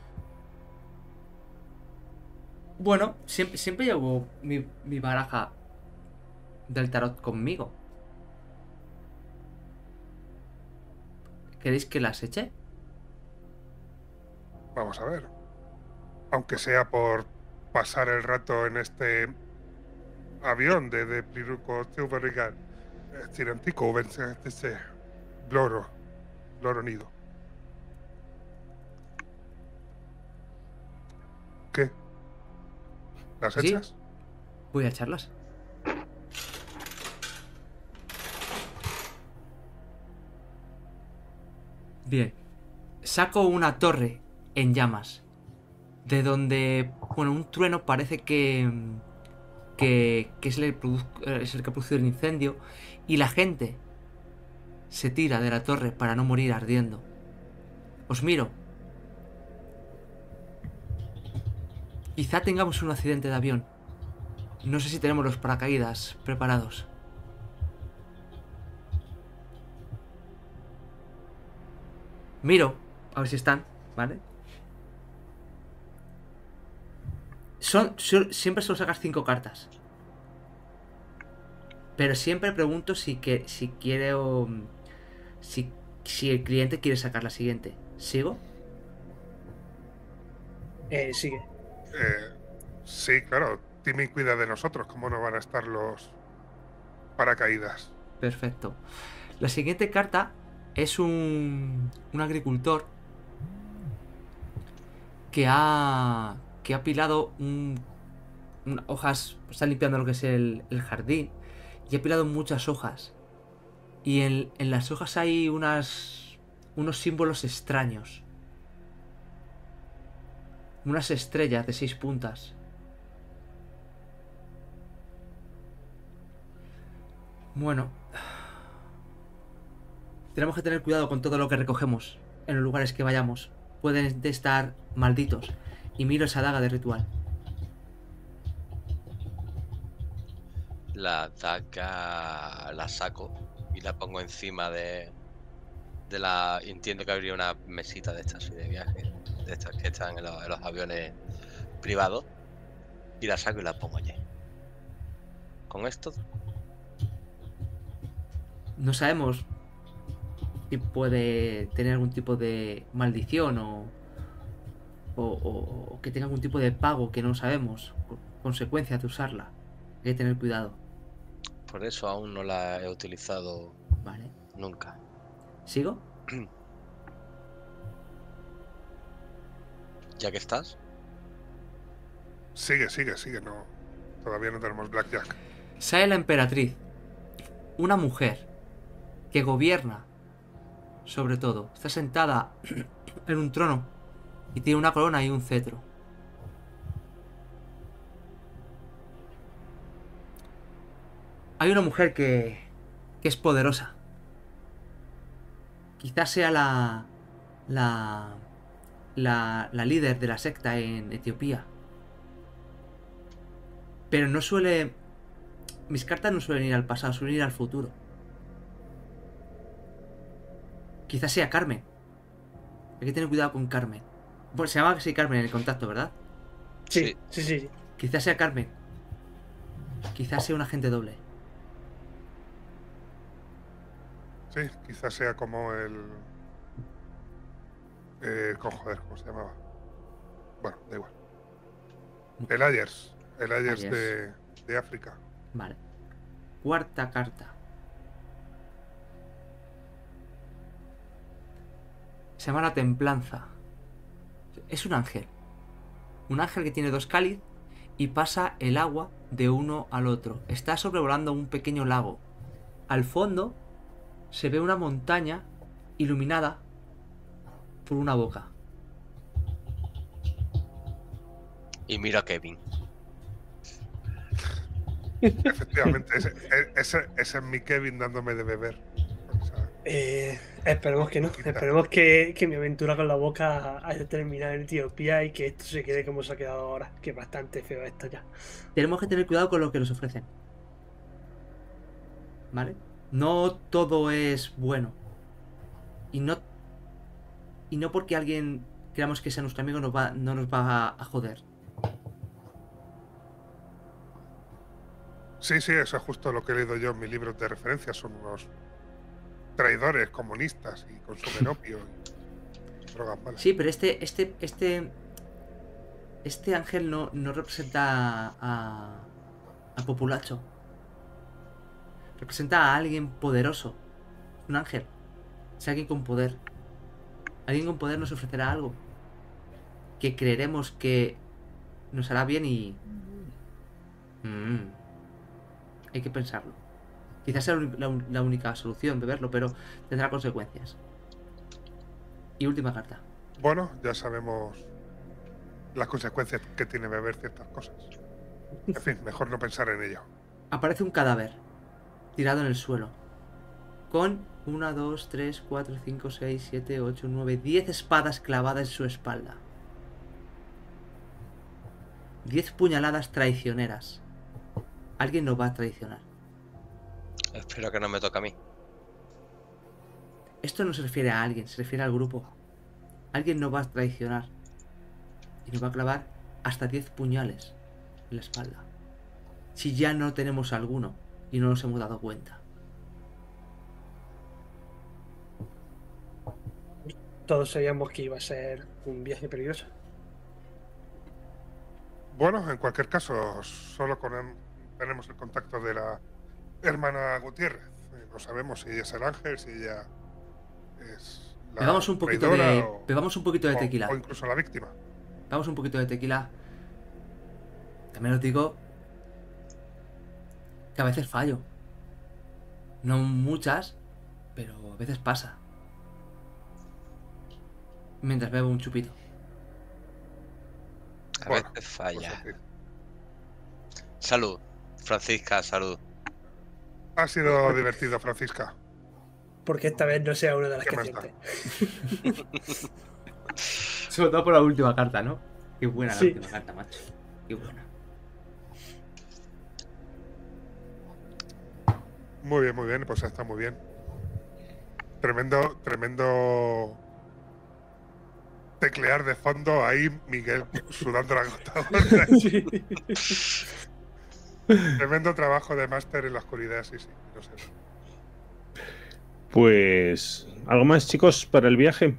Bueno, siempre, siempre llevo mi, mi baraja del tarot conmigo. ¿Queréis que las eche? Vamos a ver. Aunque sea por pasar el rato en este avión de, de Priruko Teuberigal, Tirantico, ese Bloro, Bloro Nido. ¿Qué? ¿Las Sí. echas? Voy a echarlas. Bien. Saco una torre en llamas. De donde, bueno, un trueno parece que... Que, que es, el, produ- es el que ha producido el incendio. Y la gente se tira de la torre para no morir ardiendo. Os miro. Quizá tengamos un accidente de avión. No sé si tenemos los paracaídas preparados. Miro, a ver si están, ¿vale? Son, son- siempre suelo sacar cinco cartas. Pero siempre pregunto si, que, si quiere o... Si, si el cliente quiere sacar la siguiente. ¿Sigo? Eh, sigue. Eh, sí, claro. Timmy cuida de nosotros. ¿Cómo no van a estar los paracaídas? Perfecto. La siguiente carta es un, un agricultor que ha, que ha pilado un, un- hojas, está limpiando lo que es el, el jardín y ha pilado muchas hojas. Y en, en las hojas hay unas, unos símbolos extraños. Unas estrellas de seis puntas. Bueno. Tenemos que tener cuidado con todo lo que recogemos en los lugares que vayamos. Pueden de estar malditos. Y miro esa daga de ritual. La daga la saco y la pongo encima de, de la... Entiendo que habría una mesita de estas así de viaje, de estas que están en los, en los aviones privados. Y la saco y la pongo allí. Con esto, No sabemos si puede tener algún tipo de maldición o, o, o- o que tenga algún tipo de pago que no sabemos. co- Consecuencia de usarla. Hay que tener cuidado. por eso aún no la he utilizado Vale. nunca. ¿Sigo? Ya que estás, Sigue, sigue, sigue. No, todavía no tenemos Blackjack. Sale la emperatriz. Una mujer que gobierna sobre todo. Está sentada en un trono y tiene una corona y un cetro. Hay una mujer que, que es poderosa. Quizás sea la, la, la, la líder de la secta en Etiopía. Pero no suele... Mis cartas no suelen ir al pasado, suelen ir al futuro. Quizás sea Carmen. Hay que tener cuidado con Carmen. Bueno, se llama así Carmen en el contacto, ¿verdad? Sí, sí, sí. sí. Quizás sea Carmen. Quizás sea un agente doble. Sí, quizás sea como el... Eh, con joder, ¿cómo se llamaba? Bueno, da igual. El Ayers. El Ayers Ayers. de, de África. Vale. Cuarta carta. Se llama la templanza. Es un ángel. Un ángel que tiene dos cáliz y pasa el agua de uno al otro. Está sobrevolando un pequeño lago. Al fondo se ve una montaña iluminada por una boca. y miro a Kevin. Efectivamente, ese, ese, ese es mi Kevin dándome de beber. O sea, Eh, esperemos que no. Quita. Esperemos que, que mi aventura con la boca haya terminado en Etiopía y que esto se quede como se ha quedado ahora. Que es bastante feo esto ya. Tenemos que tener cuidado con lo que nos ofrecen. ¿Vale? No todo es bueno. Y no. Y no porque alguien creamos que sea nuestro amigo nos va, no nos va a, a joder. Sí, sí, eso es justo lo que he leído yo en mis libros de referencia. Son unos traidores comunistas y consumen opio y drogas malas. Sí, pero este. Este. Este. Este ángel no, no representa a. a Populacho. Representa a alguien poderoso. Un ángel. Es alguien con poder. Alguien con poder nos ofrecerá algo que creeremos que nos hará bien y... Mm, hay que pensarlo. Quizás sea la, la única solución beberlo, pero tendrá consecuencias. Y última carta. Bueno, ya sabemos las consecuencias que tiene beber ciertas cosas. En fin, mejor no pensar en ello. Aparece un cadáver tirado en el suelo con una, dos, tres, cuatro, cinco, seis, siete, ocho, nueve, diez espadas clavadas en su espalda. diez puñaladas traicioneras. Alguien nos va a traicionar. Espero que no me toque a mí. Esto no se refiere a alguien, se refiere al grupo. Alguien nos va a traicionar y nos va a clavar hasta diez puñales en la espalda. Si ya no tenemos alguno y no nos hemos dado cuenta. Todos sabíamos que iba a ser un viaje peligroso. Bueno, en cualquier caso, solo con el- tenemos el contacto de la hermana Gutiérrez. Eh, No sabemos si ella es el ángel, si ella es la Bebamos un poquito traidora de. o, Bebamos un poquito de o- tequila. o incluso la víctima. Bebamos un poquito de tequila. También os digo que a veces fallo. No muchas, pero a veces pasa. Mientras bebo un chupito. A Bueno, veces pues, falla. en fin. Salud. Francisca, salud. Ha sido divertido, Francisca. Porque esta vez no sea una de las ¿Qué que más da? siente. Sobre todo por la última carta, ¿no? Qué buena la Sí. última carta, macho. Qué buena. Muy bien, muy bien, pues está muy bien. Tremendo, tremendo teclear de fondo ahí, Miguel sudando la gota gorda. Sí. Tremendo trabajo de máster en la oscuridad, sí, sí, no sé. Pues, ¿algo más, chicos, para el viaje?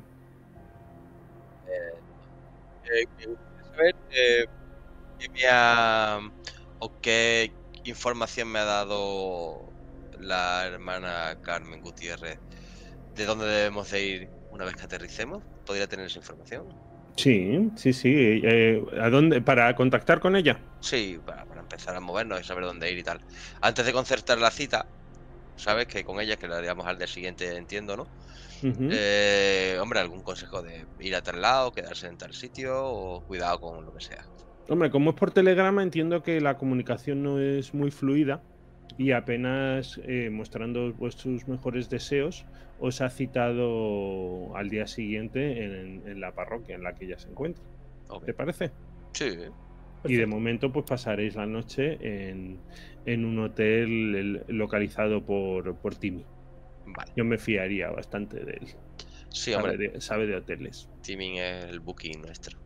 Eh, me gustaría saber eh, qué me ha- o qué información me ha dado la hermana Carmen Gutiérrez. ¿De dónde debemos de ir una vez que aterricemos? ¿Podría tener esa información? Sí, sí, sí. Eh, ¿a dónde? ¿Para contactar con ella? Sí, para, para empezar a movernos y saber dónde ir y tal. Antes de concertar la cita, ¿sabes? Que con ella, que la haríamos al día siguiente, entiendo, ¿no? Ujú. Eh, hombre, algún consejo de ir a tal lado, quedarse en tal sitio o cuidado con lo que sea. Hombre, como es por telegrama, entiendo que la comunicación no es muy fluida y apenas eh, mostrando vuestros mejores deseos os ha citado al día siguiente en, en la parroquia en la que ella se encuentra. Ok. ¿Te parece? Sí, Y de Perfecto. momento pues pasaréis la noche en, en un hotel el- localizado por, por Timmy. vale. Yo me fiaría bastante de él. Sí, Sabe hombre, de, sabe de hoteles. Timing es el booking nuestro.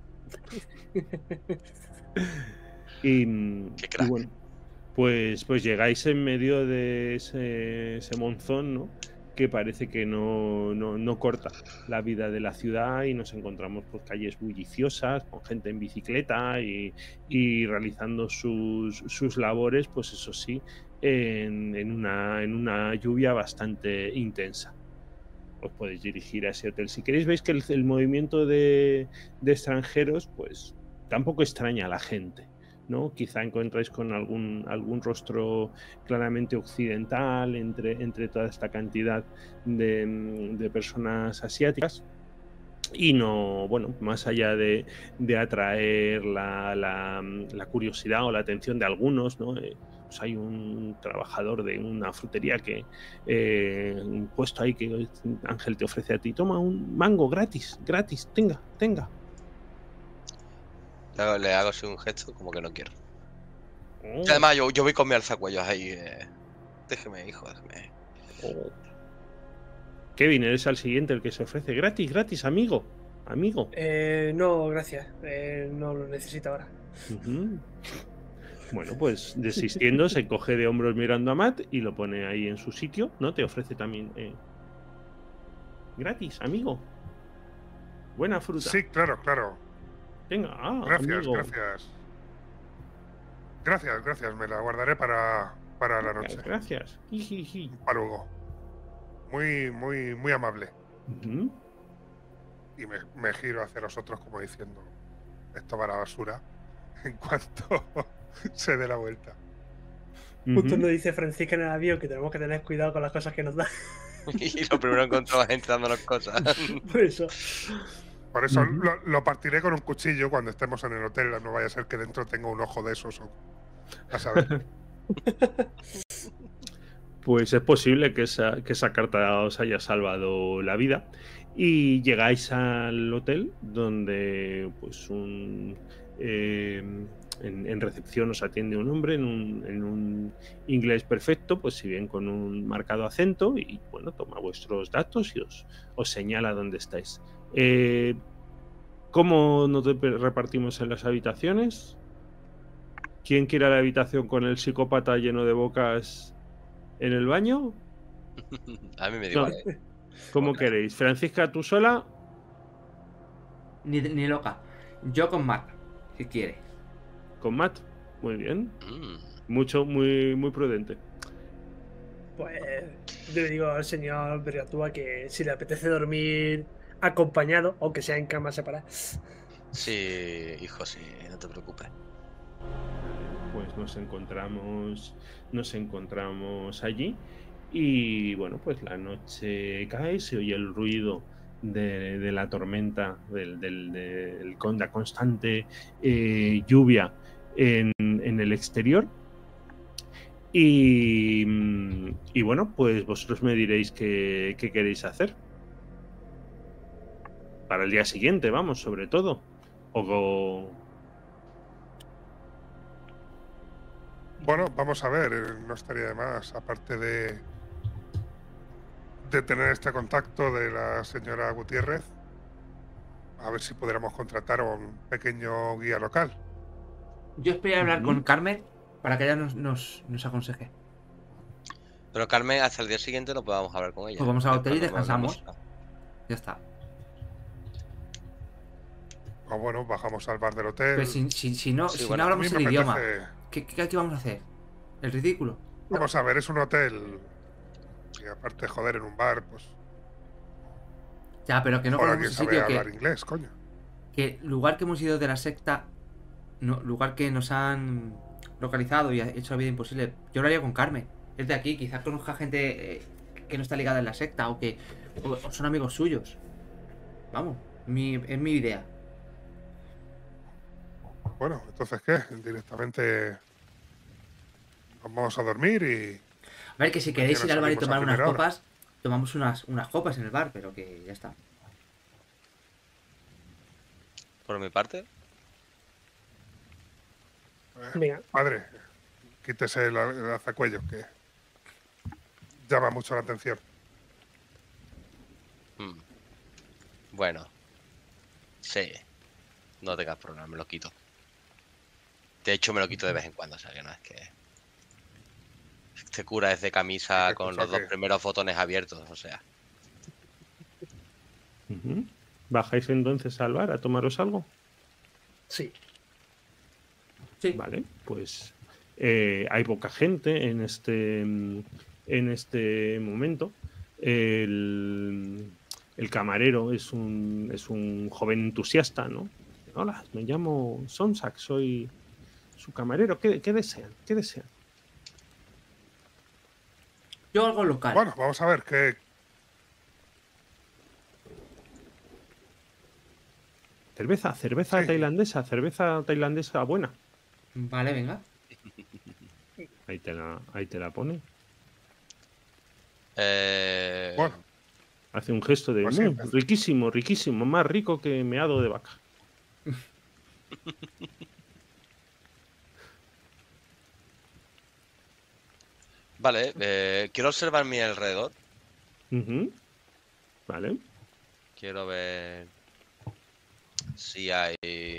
Y, mm, Qué y crack. bueno, pues, pues llegáis en medio de ese, ese monzón, ¿no? Que parece que no, no, no corta la vida de la ciudad y nos encontramos por calles bulliciosas, con gente en bicicleta y, y realizando sus, sus labores, pues eso sí, en, en, una, en una lluvia bastante intensa. Os podéis dirigir a ese hotel. Si queréis, veis que el, el movimiento de, de extranjeros, pues tampoco extraña a la gente, ¿no? Quizá encontráis con algún, algún rostro claramente occidental entre, entre toda esta cantidad de, de personas asiáticas. Y no, bueno, más allá de, de atraer la, la, la curiosidad o la atención de algunos, ¿no? Eh, pues hay un trabajador de una frutería que eh, un puesto ahí que Ángel te ofrece a ti. Toma un mango gratis, gratis, tenga, tenga. Le hago, le hago así un gesto como que no quiero. Oh, Y además, yo, yo voy con mi alzacuellos ahí. Eh. Déjeme, hijo, déjeme. oh. Kevin, eres al siguiente el que se ofrece. Gratis, gratis, amigo. Amigo. Eh, no, gracias. Eh, no lo necesito ahora. Ujú. Bueno, pues desistiendo, se coge de hombros mirando a Matt y lo pone ahí en su sitio, ¿no? Te ofrece también eh, gratis, amigo. Buena fruta. Sí, claro, claro. Venga, ah, Gracias, amigo. gracias. Gracias, gracias. Me la guardaré para, para la noche. Gracias. Jijiji. Para luego. Muy, muy, muy amable. Ujú. Y me, me giro hacia los otros como diciendo, esto va a la basura en cuanto se dé la vuelta. Justo Ujú. nos dice Francisca en el avión que tenemos que tener cuidado con las cosas que nos da. Y lo primero que encontramos gente dándonos cosas. Por eso. Por eso Ujú. lo, lo partiré con un cuchillo cuando estemos en el hotel. No vaya a ser que dentro tenga un ojo de esos. O, a saber. Pues es posible que esa, que esa carta os haya salvado la vida. Y llegáis al hotel donde pues un eh, en, en recepción os atiende un hombre en un, en un inglés perfecto, pues si bien con un marcado acento, y bueno, toma vuestros datos y os, os señala dónde estáis. Eh, ¿Cómo nos repartimos en las habitaciones? ¿Quién quiere la habitación con el psicópata lleno de bocas en el baño? A mí me da No. igual. Eh. ¿Cómo Ok. queréis? Francisca, ¿tú sola? Ni, ni loca. Yo con Matt, si quiere. ¿Con Matt? Muy bien. Mm. Mucho, muy, muy prudente. Pues yo le digo al señor Bergatúa que si le apetece dormir acompañado, aunque sea en cama separada. Sí, hijo, sí, no te preocupes. Pues nos encontramos, nos encontramos allí y bueno, pues la noche cae, se oye el ruido de, de la tormenta, del, del, del, con la constante eh, lluvia en, en el exterior. Y, y bueno, pues vosotros me diréis qué, qué queréis hacer. Para el día siguiente, vamos, sobre todo. O... Bueno, vamos a ver. eh, No estaría de más. Aparte de, de tener este contacto de la señora Gutiérrez, a ver si podríamos contratar a un pequeño guía local. Yo espero hablar Ujú. con Carmen para que ella nos, nos, nos aconseje. Pero Carmen, hasta el día siguiente no podamos hablar con ella. Pues vamos al Es hotel y cuando descansamos. volvemos Ya está. O bueno, bajamos al bar del hotel. Pero si, si, si no, Sí, si bueno, no A mí hablamos me el idioma, apetece- ¿qué, qué, qué vamos a hacer? ¿El ridículo? Vamos a ver, es un hotel. Y aparte, joder, en un bar, pues. Ya, pero que no Ahora conocemos quien el sabe sitio, hablar que, inglés, coño. que lugar que hemos ido de la secta, no, lugar que nos han localizado y ha hecho la vida imposible. Yo lo haría con Carmen. Es de aquí, quizás conozca gente eh, que no está ligada en la secta o que o, o son amigos suyos. Vamos, mi, es mi idea. Bueno, entonces, ¿qué? Directamente nos vamos a dormir y. A ver, que si queréis Mañana ir al bar y salimos a tomar unas primera hora. copas, tomamos unas, unas copas en el bar, pero que ya está. Por mi parte, eh, Venga, Padre, quítese el, el alzacuello, que llama mucho la atención. mm, bueno, sí, no tengas problema, me lo quito. De hecho, me lo quito de vez en cuando, o sea que no es que. Este cura es de camisa ¿Qué con cosa los dos qué? primeros botones abiertos, o sea. Ujú. ¿Bajáis entonces al bar a tomaros algo? sí. Sí. Vale, pues eh, hay poca gente en este, mm, en este momento. El, el camarero es un, es un joven entusiasta, ¿no? Hola, me llamo Sonsak, soy su camarero. ¿Qué, qué desean? ¿Qué desean? Yo algo local. Bueno, vamos a ver qué. Cerveza, cerveza Sí. tailandesa, cerveza tailandesa buena. Vale, venga. Ahí te la, ahí te la pone. Eh, Bueno, Hace un gesto de Pues sí, "Mm, pues. riquísimo, riquísimo, más rico que meado de vaca". Vale, eh, quiero observar mi alrededor. Ujú. Vale. Quiero ver si hay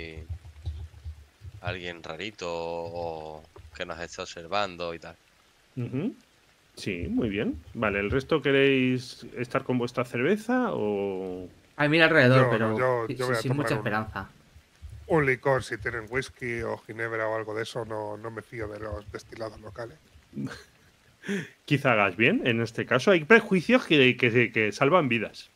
alguien rarito o que nos esté observando y tal. Ujú. Sí, muy bien. Vale, ¿el resto queréis estar con vuestra cerveza o...? Ay, mira alrededor, yo, no, pero yo, sí- yo sí- voy a sin mucha tomar un, esperanza. un licor. Si tienen whisky o ginebra o algo de eso, no, no me fío de los destilados locales. Quizá hagas bien. En este caso hay prejuicios que, que, que salvan vidas.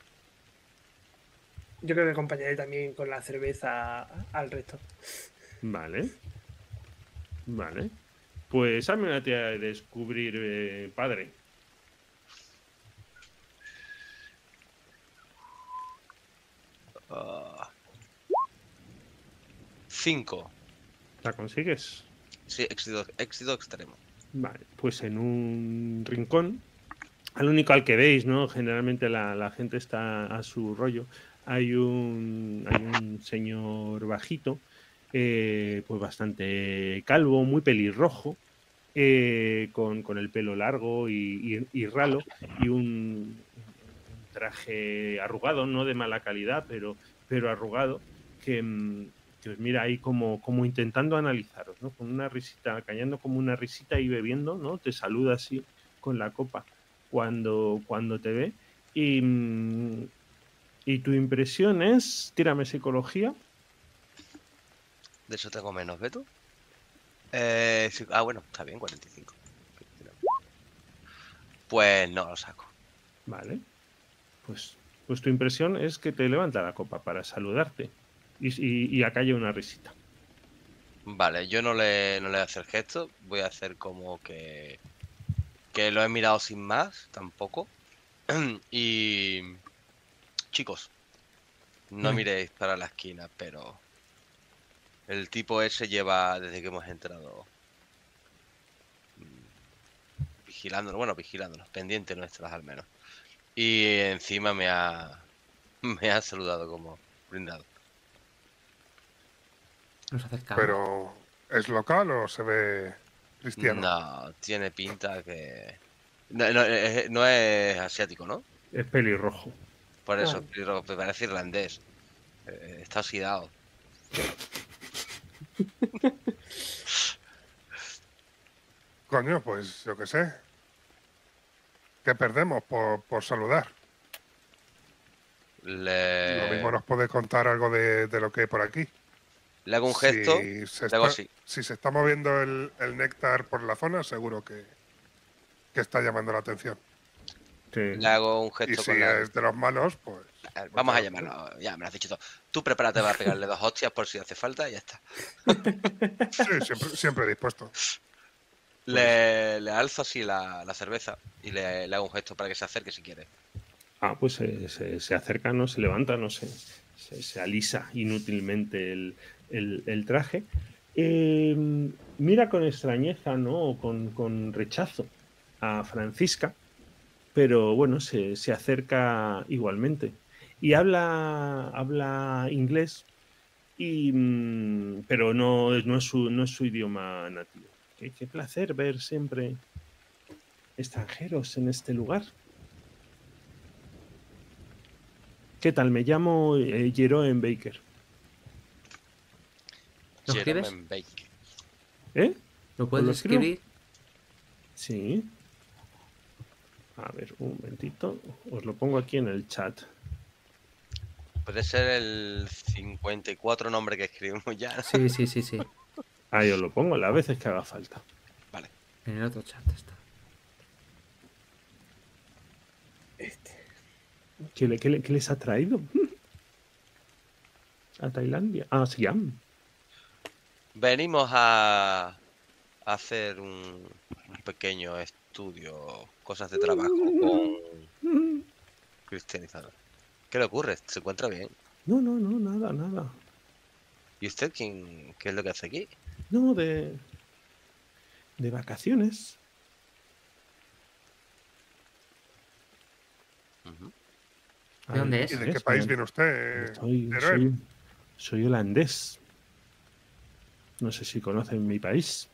Yo creo que acompañaré también con la cerveza al resto. Vale. Vale. Pues hazme una tira de descubrir, eh, padre. Ah, cinco. ¿La consigues? Sí, éxito, éxito extremo. Vale, pues en un rincón, al único al que veis, ¿no? Generalmente la, la gente está a su rollo. Hay un, hay un señor bajito, eh, pues bastante calvo, muy pelirrojo, eh, con, con el pelo largo y, y- y ralo, y un, un traje arrugado, no de mala calidad, pero, pero arrugado, que, mm, que os mira ahí como, como intentando analizaros, ¿no? Con una risita, callando como una risita y bebiendo, ¿no? Te saluda así con la copa cuando, cuando te ve. Y, mm, y tu impresión es, tírame psicología. De eso tengo menos, ¿Beto? Eh, sí- ah, bueno, está bien, cuarenta y cinco. Pues no lo saco. Vale. Pues, pues tu impresión es que te levanta la copa para saludarte y, y, y acalle una risita. Vale, yo no le, no le voy a hacer gesto. Voy a hacer como que, que lo he mirado sin más, tampoco. Y chicos, no Dime. miréis para la esquina, pero el tipo ese lleva, desde que hemos entrado, mm, vigilándonos, bueno, vigilándonos, pendiente nuestras al menos. Y encima me ha, me ha saludado como brindado. Nos acercamos. Pero, ¿es local o se ve cristiano? No, tiene pinta que... No, no, es, no es asiático, ¿no? Es pelirrojo. Por eso, Ah. pero me parece irlandés. Eh, está oxidado. Coño, pues yo qué sé. ¿Qué perdemos por, por saludar? Le, Lo mismo nos puede contar algo de, de lo que hay por aquí. le hago un gesto, Si se le hago está, así. si se está moviendo el, el néctar por la zona, seguro que, que está llamando la atención. Te- Le hago un Y gesto si con la... es de los malos, pues... Eh, Vamos a ya- llamarlo. Ya, me lo has dicho todo. Tú prepárate para pegarle dos hostias por si hace falta y ya está. Sí, siempre, siempre dispuesto. Le, le alzo así la, la cerveza y le, le hago un gesto para que se acerque si quiere. Ah, pues se, se- se acerca, no se levanta, no se, se, se alisa inútilmente el, el- el traje. Eh, mira con extrañeza, ¿no? O con, con rechazo a Francisca, pero bueno, se, se acerca igualmente. Y habla, habla inglés, y, mm, pero no, no, es su, no es su idioma nativo. Qué, qué placer ver siempre extranjeros en este lugar. ¿Qué tal? Me llamo eh, Jeroen Baker. ¿Lo Jerome escribes? Baker. ¿Eh? ¿Lo ¿Os puedes lo escribo? escribir? Sí. A ver, un momentito. Os lo pongo aquí en el chat. Puede ser el cincuenta y cuatro nombre que escribimos ya. ¿no? Sí, sí, sí, sí. Ahí os lo pongo las veces que haga falta. Vale. En el otro chat está. Este. ¿Qué, le- qué le- qué les ha traído? A Tailandia. Ah, Siam. Venimos a hacer un, un pequeño estudio, cosas de trabajo con cristianizador. ¿Qué le ocurre? ¿Se encuentra bien? No, no, no, nada, nada. ¿Y usted quién, qué es lo que hace aquí? No, de. de vacaciones. Ujú. ¿De dónde Ay, es? ¿Y de qué ¿ves? país Mira, viene usted? soy, Teruel? soy, soy holandés. No sé si conocen mi país.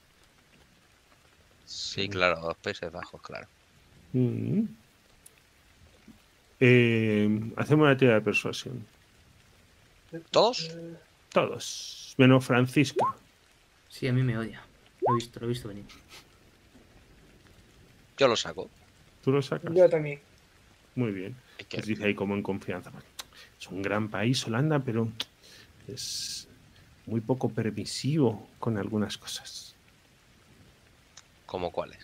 Sí, claro, los Países Bajos, claro. Mm. Eh, hacemos una tira de persuasión. ¿Todos? Todos. Menos Francisca. Sí, a mí me odia. Lo he visto, lo he visto venir. Yo lo saco. ¿Tú lo sacas? Yo también. Muy bien. Es que Pues dice ahí como en confianza. Es un gran país, Holanda, pero es muy poco permisivo con algunas cosas. ¿Cómo cuáles?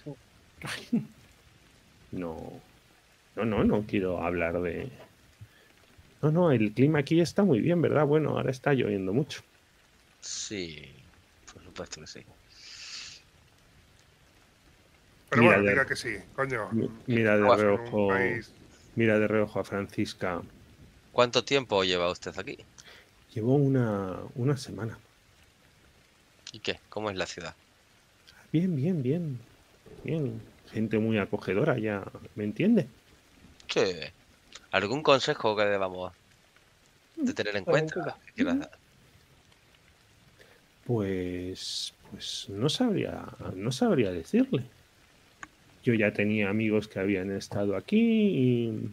No, no, no, no quiero hablar de... No, no, el clima aquí está muy bien, ¿verdad? Bueno, ahora está lloviendo mucho. Sí, por supuesto que sí. Pero Mira bueno, de- diga que sí, coño. Mi- Mira de ¿Cómo hace? En un reojo, país... mira de reojo a Francisca. ¿Cuánto tiempo lleva usted aquí? Llevó una, una semana. ¿Y qué? ¿Cómo es la ciudad? Bien, bien, bien. Bien. Gente muy acogedora, ya. ¿Me entiende? Sí. ¿Algún consejo que debamos de tener en cuenta? ¿Qué quieras dar? Pues, pues no sabría, no sabría decirle. Yo ya tenía amigos que habían estado aquí y...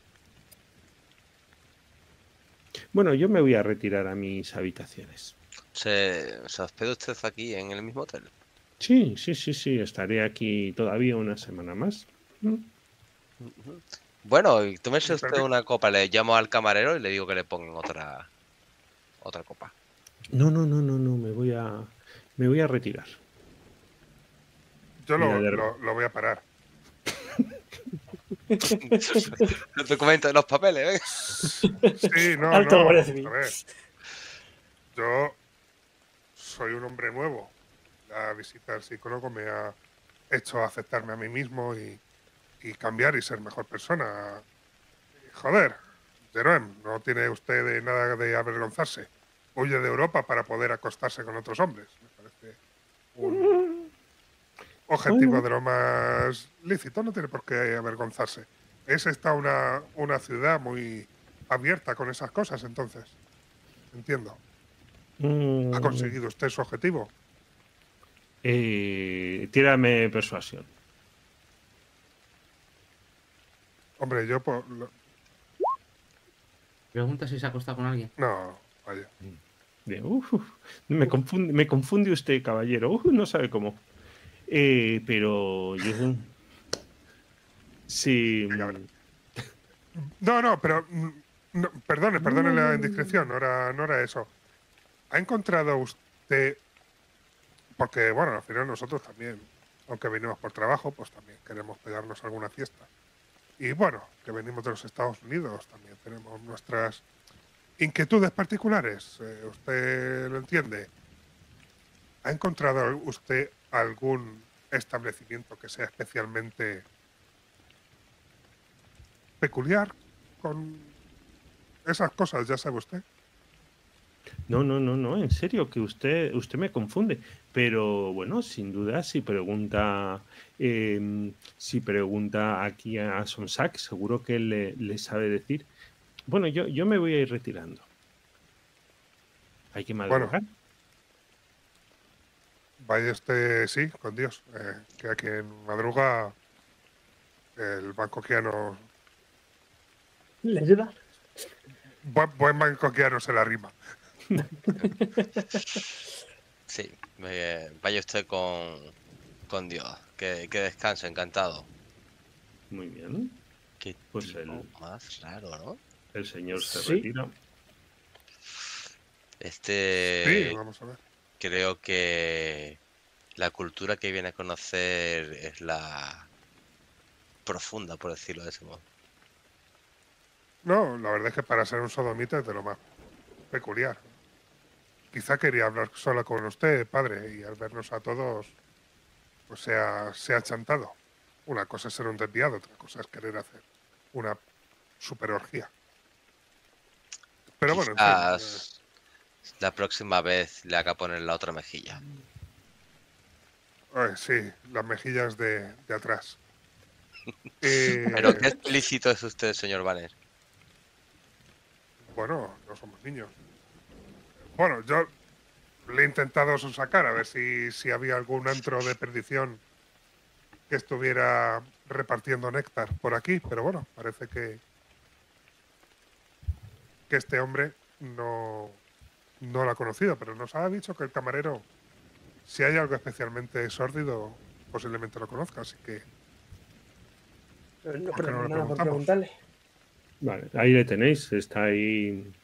Bueno, yo me voy a retirar a mis habitaciones. ¿Se, se hospeda usted aquí en el mismo hotel? Sí, sí, sí, sí, estaré aquí todavía una semana más. ¿Mm? Ujú. Bueno, y tómese Me usted permite- una copa, le llamo al camarero y le digo que le pongan otra, otra copa. No, no, no, no, no, me voy a, me voy a retirar. Yo Mira, lo, de- lo, lo voy a parar. Los documentos, los papeles, Sí, no, Alto no. Guardia A Civil. ver, yo soy un hombre nuevo. La visita al psicólogo me ha hecho aceptarme a mí mismo y, y cambiar y ser mejor persona. Joder, Jerome, no tiene usted de nada de avergonzarse. Huye de Europa para poder acostarse con otros hombres. Me parece un objetivo Bueno, de lo más lícito. No tiene por qué avergonzarse. Es esta una, una ciudad muy abierta con esas cosas, entonces. Entiendo. ¿Ha mm, conseguido usted su objetivo? eh, tírame persuasión. Hombre, yo por... lo- Pregunta si se ha acostado con alguien. No, vaya. Bien, uf, uf, me confunde, me confunde usted, caballero. Uf, no sabe cómo. Eh, pero yo... Sí... Qué cabrón. mm, No, no, pero... mm, no, perdone, No, perdone no, la no, no, indiscreción, no era, no era eso. ¿Ha encontrado usted... Porque, bueno, al final nosotros también, aunque venimos por trabajo, pues también queremos pegarnos alguna fiesta. Y bueno, que venimos de los Estados Unidos, también tenemos nuestras inquietudes particulares. eh, ¿Usted lo entiende? ¿Ha encontrado usted algún establecimiento que sea especialmente peculiar con esas cosas, ya sabe usted? No, no, no, no, en serio, que usted, usted me confunde. Pero bueno, sin duda, si pregunta, em, si pregunta aquí a Sonsack, seguro que él le, le sabe decir. Bueno, yo, yo me voy a ir retirando. Hay que Bueno, madrugar. vaya usted, sí, con Dios, eh, que a quien madruga el bancoquiano, ¿Le ayuda? buen, buen bancoquiano se la rima. Sí, me- vaya usted con, con Dios. Que, que descanse, encantado. Muy bien. Qué Pues tipo el- más raro, ¿no? El señor se Sí. retira. Este, Sí, vamos a ver. creo que la cultura que viene a conocer es la profunda, por decirlo de ese modo. No, la verdad es que para ser un sodomita es de lo más peculiar. Quizá quería hablar solo con usted, padre, y al vernos a todos, pues se ha, se ha chantado. Una cosa es ser un desviado, otra cosa es querer hacer una superorgía. Pero bueno, en fin. eh, Quizás la próxima vez le haga poner la otra mejilla. Eh, sí, las mejillas de, de atrás. Pero Eh, qué explícito es usted, señor Banner. bueno, no somos niños. Bueno, yo le he intentado sacar a ver si, si había algún antro de perdición que estuviera repartiendo néctar por aquí, pero bueno, parece que, que este hombre no, no lo ha conocido, pero nos ha dicho que el camarero, si hay algo especialmente sórdido, posiblemente lo conozca, así que Pero no ¿por qué no perdemos le nada por preguntamos? preguntarle. Vale, ahí le tenéis, está ahí.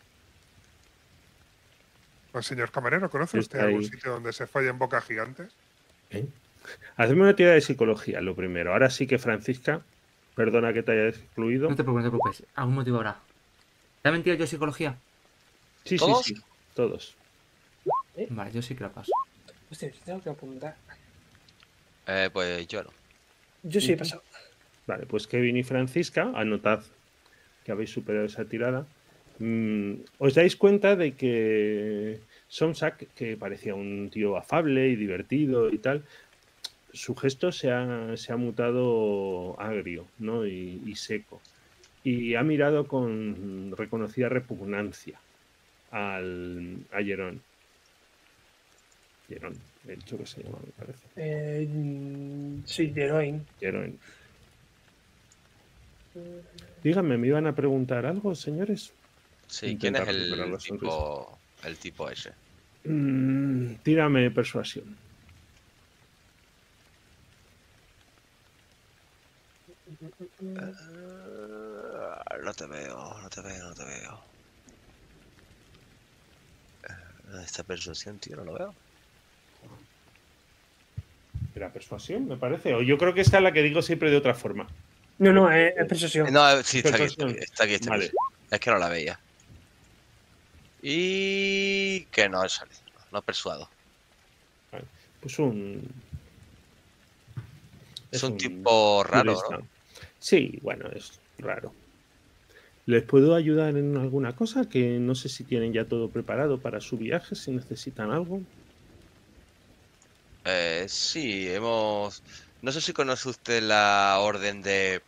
Pues, señor camarero, ¿conoce usted Está algún ahí. sitio donde se follen bocas gigantes? ¿Eh? Hacedme una tirada de psicología, lo primero. Ahora sí que Francisca, perdona que te haya excluido. No te preocupes, no te preocupes. Algún motivo habrá. ¿Te ha mentido yo psicología? Sí, sí, ¿Todos? sí, todos. Vale, yo sí que la paso. Hostia, tengo que apuntar. Eh, pues yo no. Yo sí he Ujú. pasado. Vale, pues Kevin y Francisca, anotad que habéis superado esa tirada. Mm, os dais cuenta de que Somsak, que parecía un tío afable y divertido y tal, su gesto se ha, se ha mutado agrio, ¿no? y, y seco. Y ha mirado con reconocida repugnancia al, a Jerón. Jerón, he dicho que se llama, me parece. Eh, mm, sí, de heroín. Jerón. Díganme, ¿me iban a preguntar algo, señores? Sí, ¿quién es Intentar recuperar el la sonrisa. tipo, el tipo ese? Mm, tírame persuasión. Eh, no te veo, no te veo, no te veo. Eh, Esta persuasión, tío, no lo veo. ¿Era persuasión, me parece? O yo creo que esta es la que digo siempre de otra forma. No, no, es, es persuasión. No, eh, sí, está aquí, está Persuasión. aquí, está aquí, está aquí. Vale. Es que no la veía. Y que no sale, no persuado. Vale. Pues un... Es un tipo raro, ¿no? turista. Sí, bueno, es raro. ¿Les puedo ayudar en alguna cosa? Que no sé si tienen ya todo preparado para su viaje, si necesitan algo. Eh, sí, hemos... No sé si conoce usted la orden de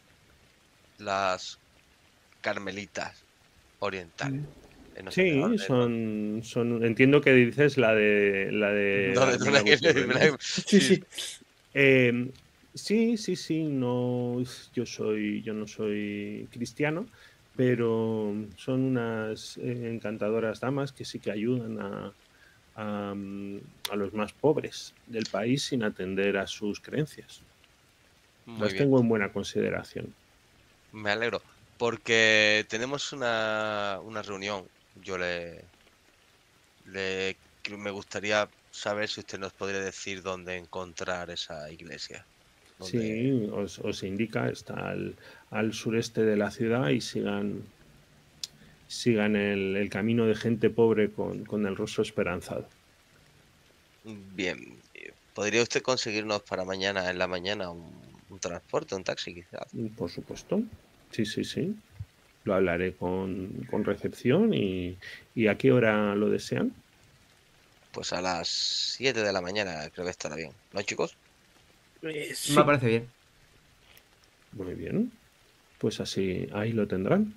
las Carmelitas Orientales. Eh, no sé qué Sí, orden, son, son. Entiendo que dices la de la de ¿no? ¿Dónde- Alguna dónde- Gutiérrez, ¿no? dónde- Sí, sí. Eh, sí, sí, sí. No, yo soy, yo no soy cristiano, pero son unas eh, encantadoras damas que sí que ayudan a, a, mm, a los más pobres del país sin atender a sus creencias. Muy Las bien, tengo en buena consideración. me alegro. Porque tenemos una, una reunión. Yo le, le... que Me gustaría saber si usted nos podría decir dónde encontrar esa iglesia. Dónde- Sí, os, os indica, está al, al sureste de la ciudad y sigan, sigan el, el camino de gente pobre con, con el rostro esperanzado. Bien, eh, ¿podría usted conseguirnos para mañana en la mañana un, un transporte, un taxi quizás? Por supuesto. Sí, sí, sí. Lo hablaré con, con recepción y, y ¿a qué hora lo desean? Pues a las siete de la mañana creo que estará bien. ¿No, chicos? Eh, Me sí. parece bien. Muy bien. Pues así, ahí lo tendrán.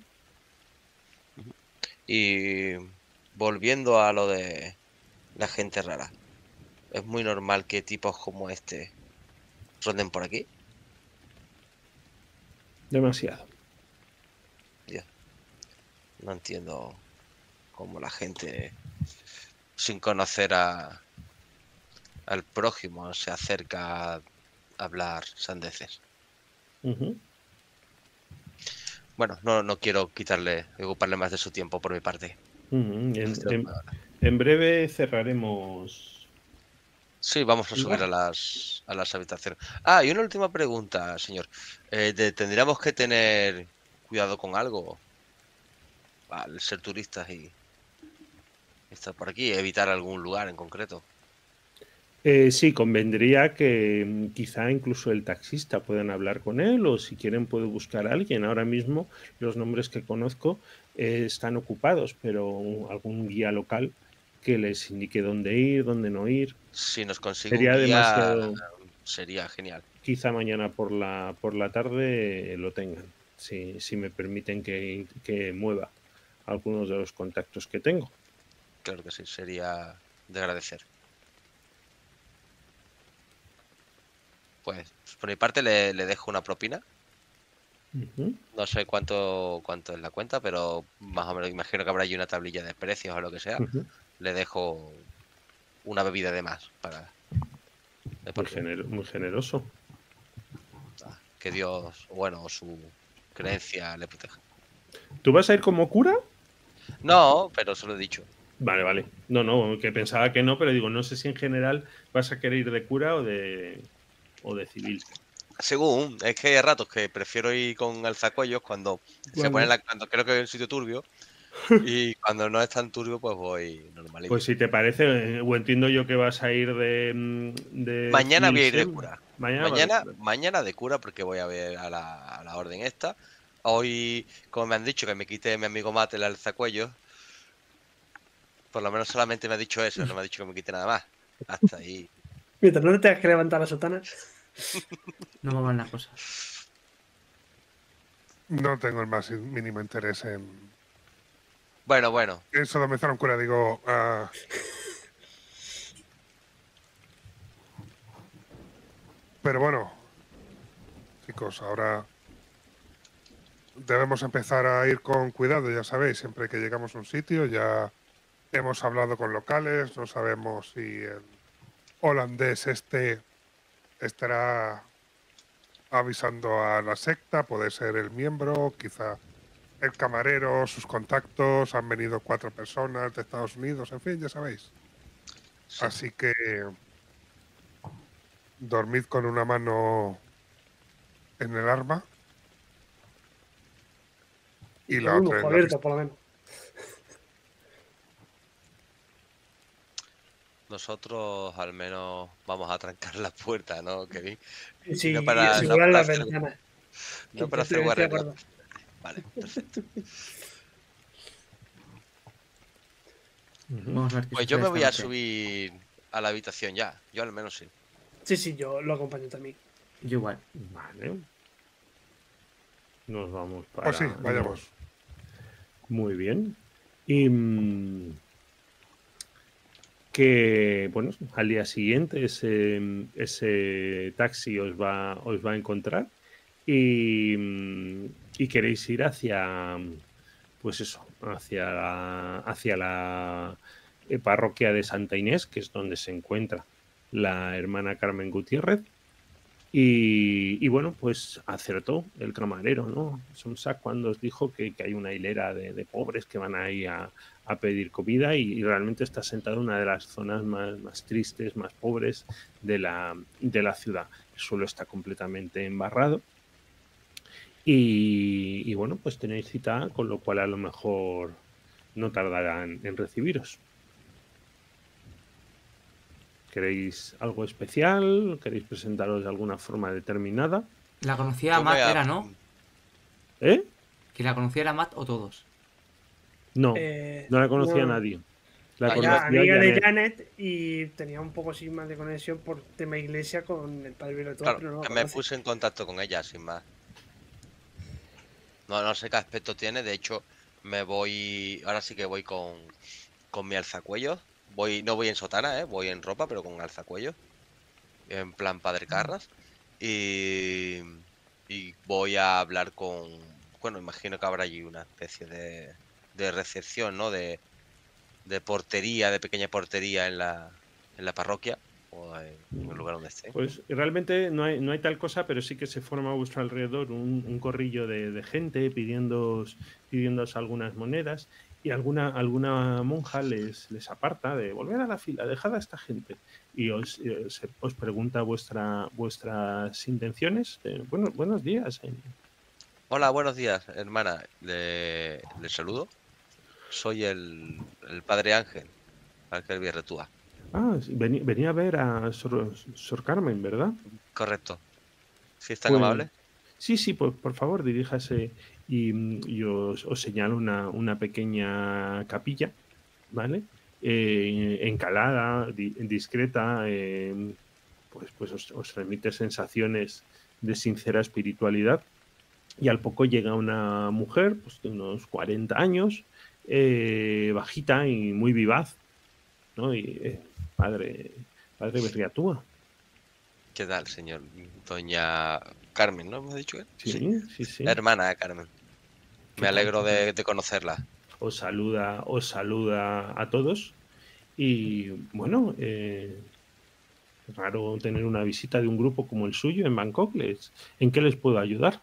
Y volviendo a lo de la gente rara. Es muy normal que tipos como este ronden por aquí. Demasiado. No entiendo cómo la gente, sin conocer a, al prójimo, se acerca a hablar sandeces. Ujú. Bueno, no, no quiero quitarle, ocuparle más de su tiempo por mi parte. Ujú. En, Estoy en- ocupado. en breve cerraremos. Sí, vamos a ¿El subir bar? a las, a las habitaciones. Ah, y una última pregunta, señor. Eh, de- ¿tendríamos que tener cuidado con algo al ser turistas y estar por aquí? Evitar algún lugar en concreto. Eh, sí, convendría que mm, quizá incluso el taxista puedan hablar con él o si quieren puedo buscar a alguien. Ahora mismo los nombres que conozco eh, están ocupados, pero un- algún guía local que les indique dónde ir, dónde no ir. Si nos consigue Sería un guía, demasiado. sería genial. Quizá mañana por la, por la tarde lo tengan, si, si me permiten que, que mueva algunos de los contactos que tengo. Claro que sí, sería de agradecer. Pues por mi parte le, le dejo una propina. Ujú. No sé cuánto cuánto es la cuenta, pero más o menos imagino que habrá ahí una tablilla de precios o lo que sea. Ujú. Le dejo una bebida de más para de por Muy, vida. gener- muy generoso. Ah, que Dios, bueno, su creencia le proteja. ¿Tú vas a ir como cura? No, pero se lo he dicho. Vale, vale. No, no, que pensaba que no, pero digo, no sé si en general vas a querer ir de cura o de, o de civil. Según, es que hay ratos que prefiero ir con alzacuellos cuando se Bueno. pone la, cuando creo que hay un sitio turbio y cuando no es tan turbio pues voy normalito. Pues si te parece, eh, o entiendo yo que vas a ir de, mm, de Mañana civil voy a ir de siempre. cura. Mañana, va de Mañana, cura. mañana de cura porque voy a ver a la, a la orden esta. Hoy, como me han dicho que me quite mi amigo Mate el alzacuellos, por lo menos solamente me ha dicho eso, no me ha dicho que me quite nada más. Hasta ahí. Mientras no te tengas que levantar la sotana. No va mal la cosa. No tengo el más mínimo interés en, Bueno, bueno. en sodomizar a un cura. Digo, ah, pero bueno, chicos, ahora debemos empezar a ir con cuidado, ya sabéis, siempre que llegamos a un sitio ya hemos hablado con locales, no sabemos si el holandés este estará avisando a la secta, puede ser el miembro, quizá el camarero, sus contactos, han venido cuatro personas de Estados Unidos, en fin, ya sabéis. Sí. Así que dormid con una mano en el arma y con la un otra ojo en la abierto, pistola. por lo menos. Nosotros al menos vamos a trancar la puerta, ¿no, Kevin? Y sí, no y para, no asegurar para las hacer, ventanas. no Que para yo hacer estoy de guarrería. acuerdo. Vale, perfecto. Ujú. Vamos a ver qué Pues yo sucede me esta voy a noche. subir a la habitación ya. Yo al menos sí. Sí, sí, yo lo acompaño también. Yo igual. Vale. Nos vamos para. Pues sí, vayamos. Muy bien. Y mm, que, bueno, al día siguiente ese, ese taxi os va, os va a encontrar y, mm, y queréis ir hacia, pues eso, hacia la, hacia la eh, parroquia de Santa Inés, que es donde se encuentra la hermana Carmen Gutiérrez. Y, y bueno, pues acertó el camarero, ¿no? Sonsa cuando os dijo que, que hay una hilera de, de pobres que van ahí a, a pedir comida y, y realmente está sentado en una de las zonas más, más tristes, más pobres de la, de la ciudad. El suelo está completamente embarrado y, y bueno, pues tenéis cita, con lo cual a lo mejor no tardarán en recibiros. ¿Queréis algo especial? ¿Queréis presentaros de alguna forma determinada? La conocía Yo Matt, me a- era, ¿no? ¿Eh? Que la conocía era Matt o todos. No, Eh, no la conocía no. nadie. La Era conocía Era amiga de Janet. Janet y tenía un poco así más de conexión por tema iglesia con el padre Vilotuá, Claro, pero no lo que me conoce. puse en contacto con ella sin más. No, no sé qué aspecto tiene. De hecho, me voy. Ahora sí que voy con, con mi alzacuellos. Voy, no voy en sotana, ¿eh? Voy en ropa, pero con alzacuellos. En plan Padre Carras. Y, y voy a hablar con. Bueno, imagino que habrá allí una especie de, de recepción, ¿no? De, de portería, de pequeña portería en la, en la parroquia o en el lugar donde esté. Pues realmente no hay, no hay tal cosa, pero sí que se forma a vuestro alrededor un, un corrillo de, de gente pidiéndoos, pidiéndoos algunas monedas y alguna, alguna monja les, les aparta de volver a la fila, dejad a esta gente y os, y os, os pregunta vuestra, vuestras intenciones. Eh, bueno, buenos días. eh. Hola, buenos días, hermana. Le, le saludo. Soy el, el padre Ángel, Ángel Virretúa. Ah, sí, vení- venía a ver a Sor, Sor Carmen, ¿verdad? Correcto. ¿Sí es tan Pues, amable? sí, sí, por, por favor, diríjase y, y os, os señalo una, una pequeña capilla, ¿vale? eh, encalada, di, discreta, eh, pues, pues os, os transmite sensaciones de sincera espiritualidad. Y al poco llega una mujer pues, de unos cuarenta años, eh, bajita y muy vivaz, ¿no? Y eh, padre, padre Berriatúa. ¿Qué tal, señor? Doña Carmen, ¿no hemos dicho que? Sí, sí, sí. Hermana de Carmen. ¿Qué Me tal? alegro ¿Qué tal? de, de conocerla. Os saluda, os saluda a todos. Y bueno, eh, es raro tener una visita de un grupo como el suyo en Bangkok. ¿Les- ¿En qué les puedo ayudar?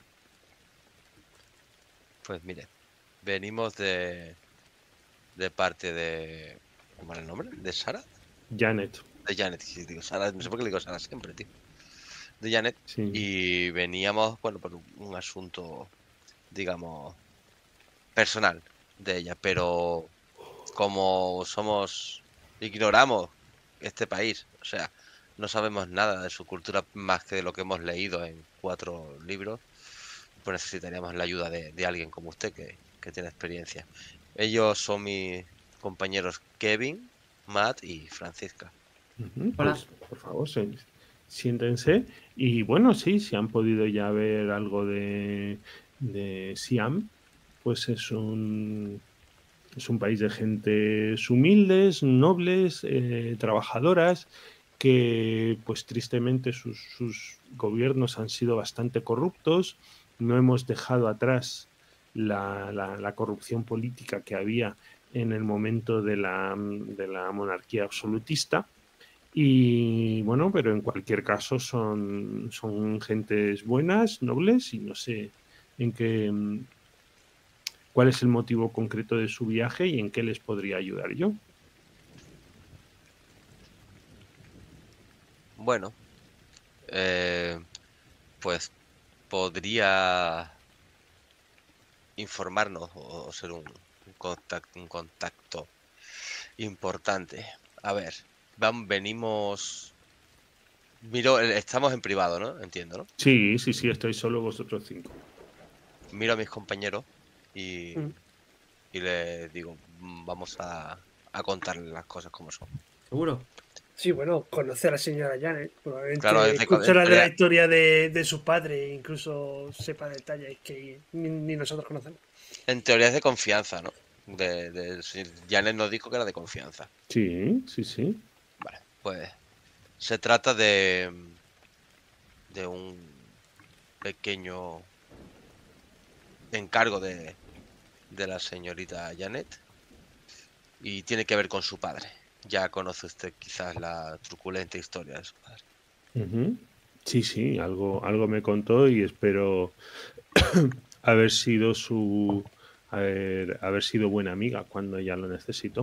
Pues mire, venimos de, de parte de... ¿Cómo era el nombre? ¿De Sara? Janet. De Janet, sí, digo Sara, no sé por qué le digo Sara siempre, tío. De Janet. Sí. Y veníamos, bueno, por un asunto, digamos, personal de ella, pero como somos, ignoramos este país, o sea, no sabemos nada de su cultura más que de lo que hemos leído en cuatro libros, pues necesitaríamos la ayuda de, de alguien como usted que, que tiene experiencia. Ellos son mis compañeros Kevin, Matt y Francisca. Ujú, Hola. pues, por favor, se- siéntense. Y bueno, sí, si han podido ya ver algo de, de Siam, pues es un, es un país de gentes humildes, nobles, eh, trabajadoras, que pues tristemente sus, sus gobiernos han sido bastante corruptos. No hemos dejado atrás la, la- la corrupción política que había en el momento de la, de la monarquía absolutista. Y bueno, pero en cualquier caso son, son gentes buenas, nobles, y no sé en qué, mm, cuál es el motivo concreto de su viaje y en qué les podría ayudar yo. Bueno, eh, pues podría informarnos o, o ser un, un contacto, un contacto importante. A ver, van, venimos. Miro, eh, estamos en privado, ¿no? Entiendo, ¿no? Sí, sí, sí, estoy solo vosotros cinco. Miro a mis compañeros y, Mm. y les digo, "Mm, vamos a, a contarles las cosas como son". ¿Seguro? Sí, bueno, conoce a la señora Janet. Probablemente Claro, es de- escuchará en de la realidad, historia de, de su padre e incluso sepa detalles que ni, ni nosotros conocemos. en teoría es de confianza, ¿no? De, de, si Janet nos dijo que era de confianza. Sí, sí, sí. Vale, pues se trata de, de un pequeño encargo de, de la señorita Janet y tiene que ver con su padre. Ya conoce usted quizás la truculenta historia de su padre. Ujú. Sí, sí, algo, algo me contó y espero haber sido su haber, haber sido buena amiga cuando ella lo necesitó.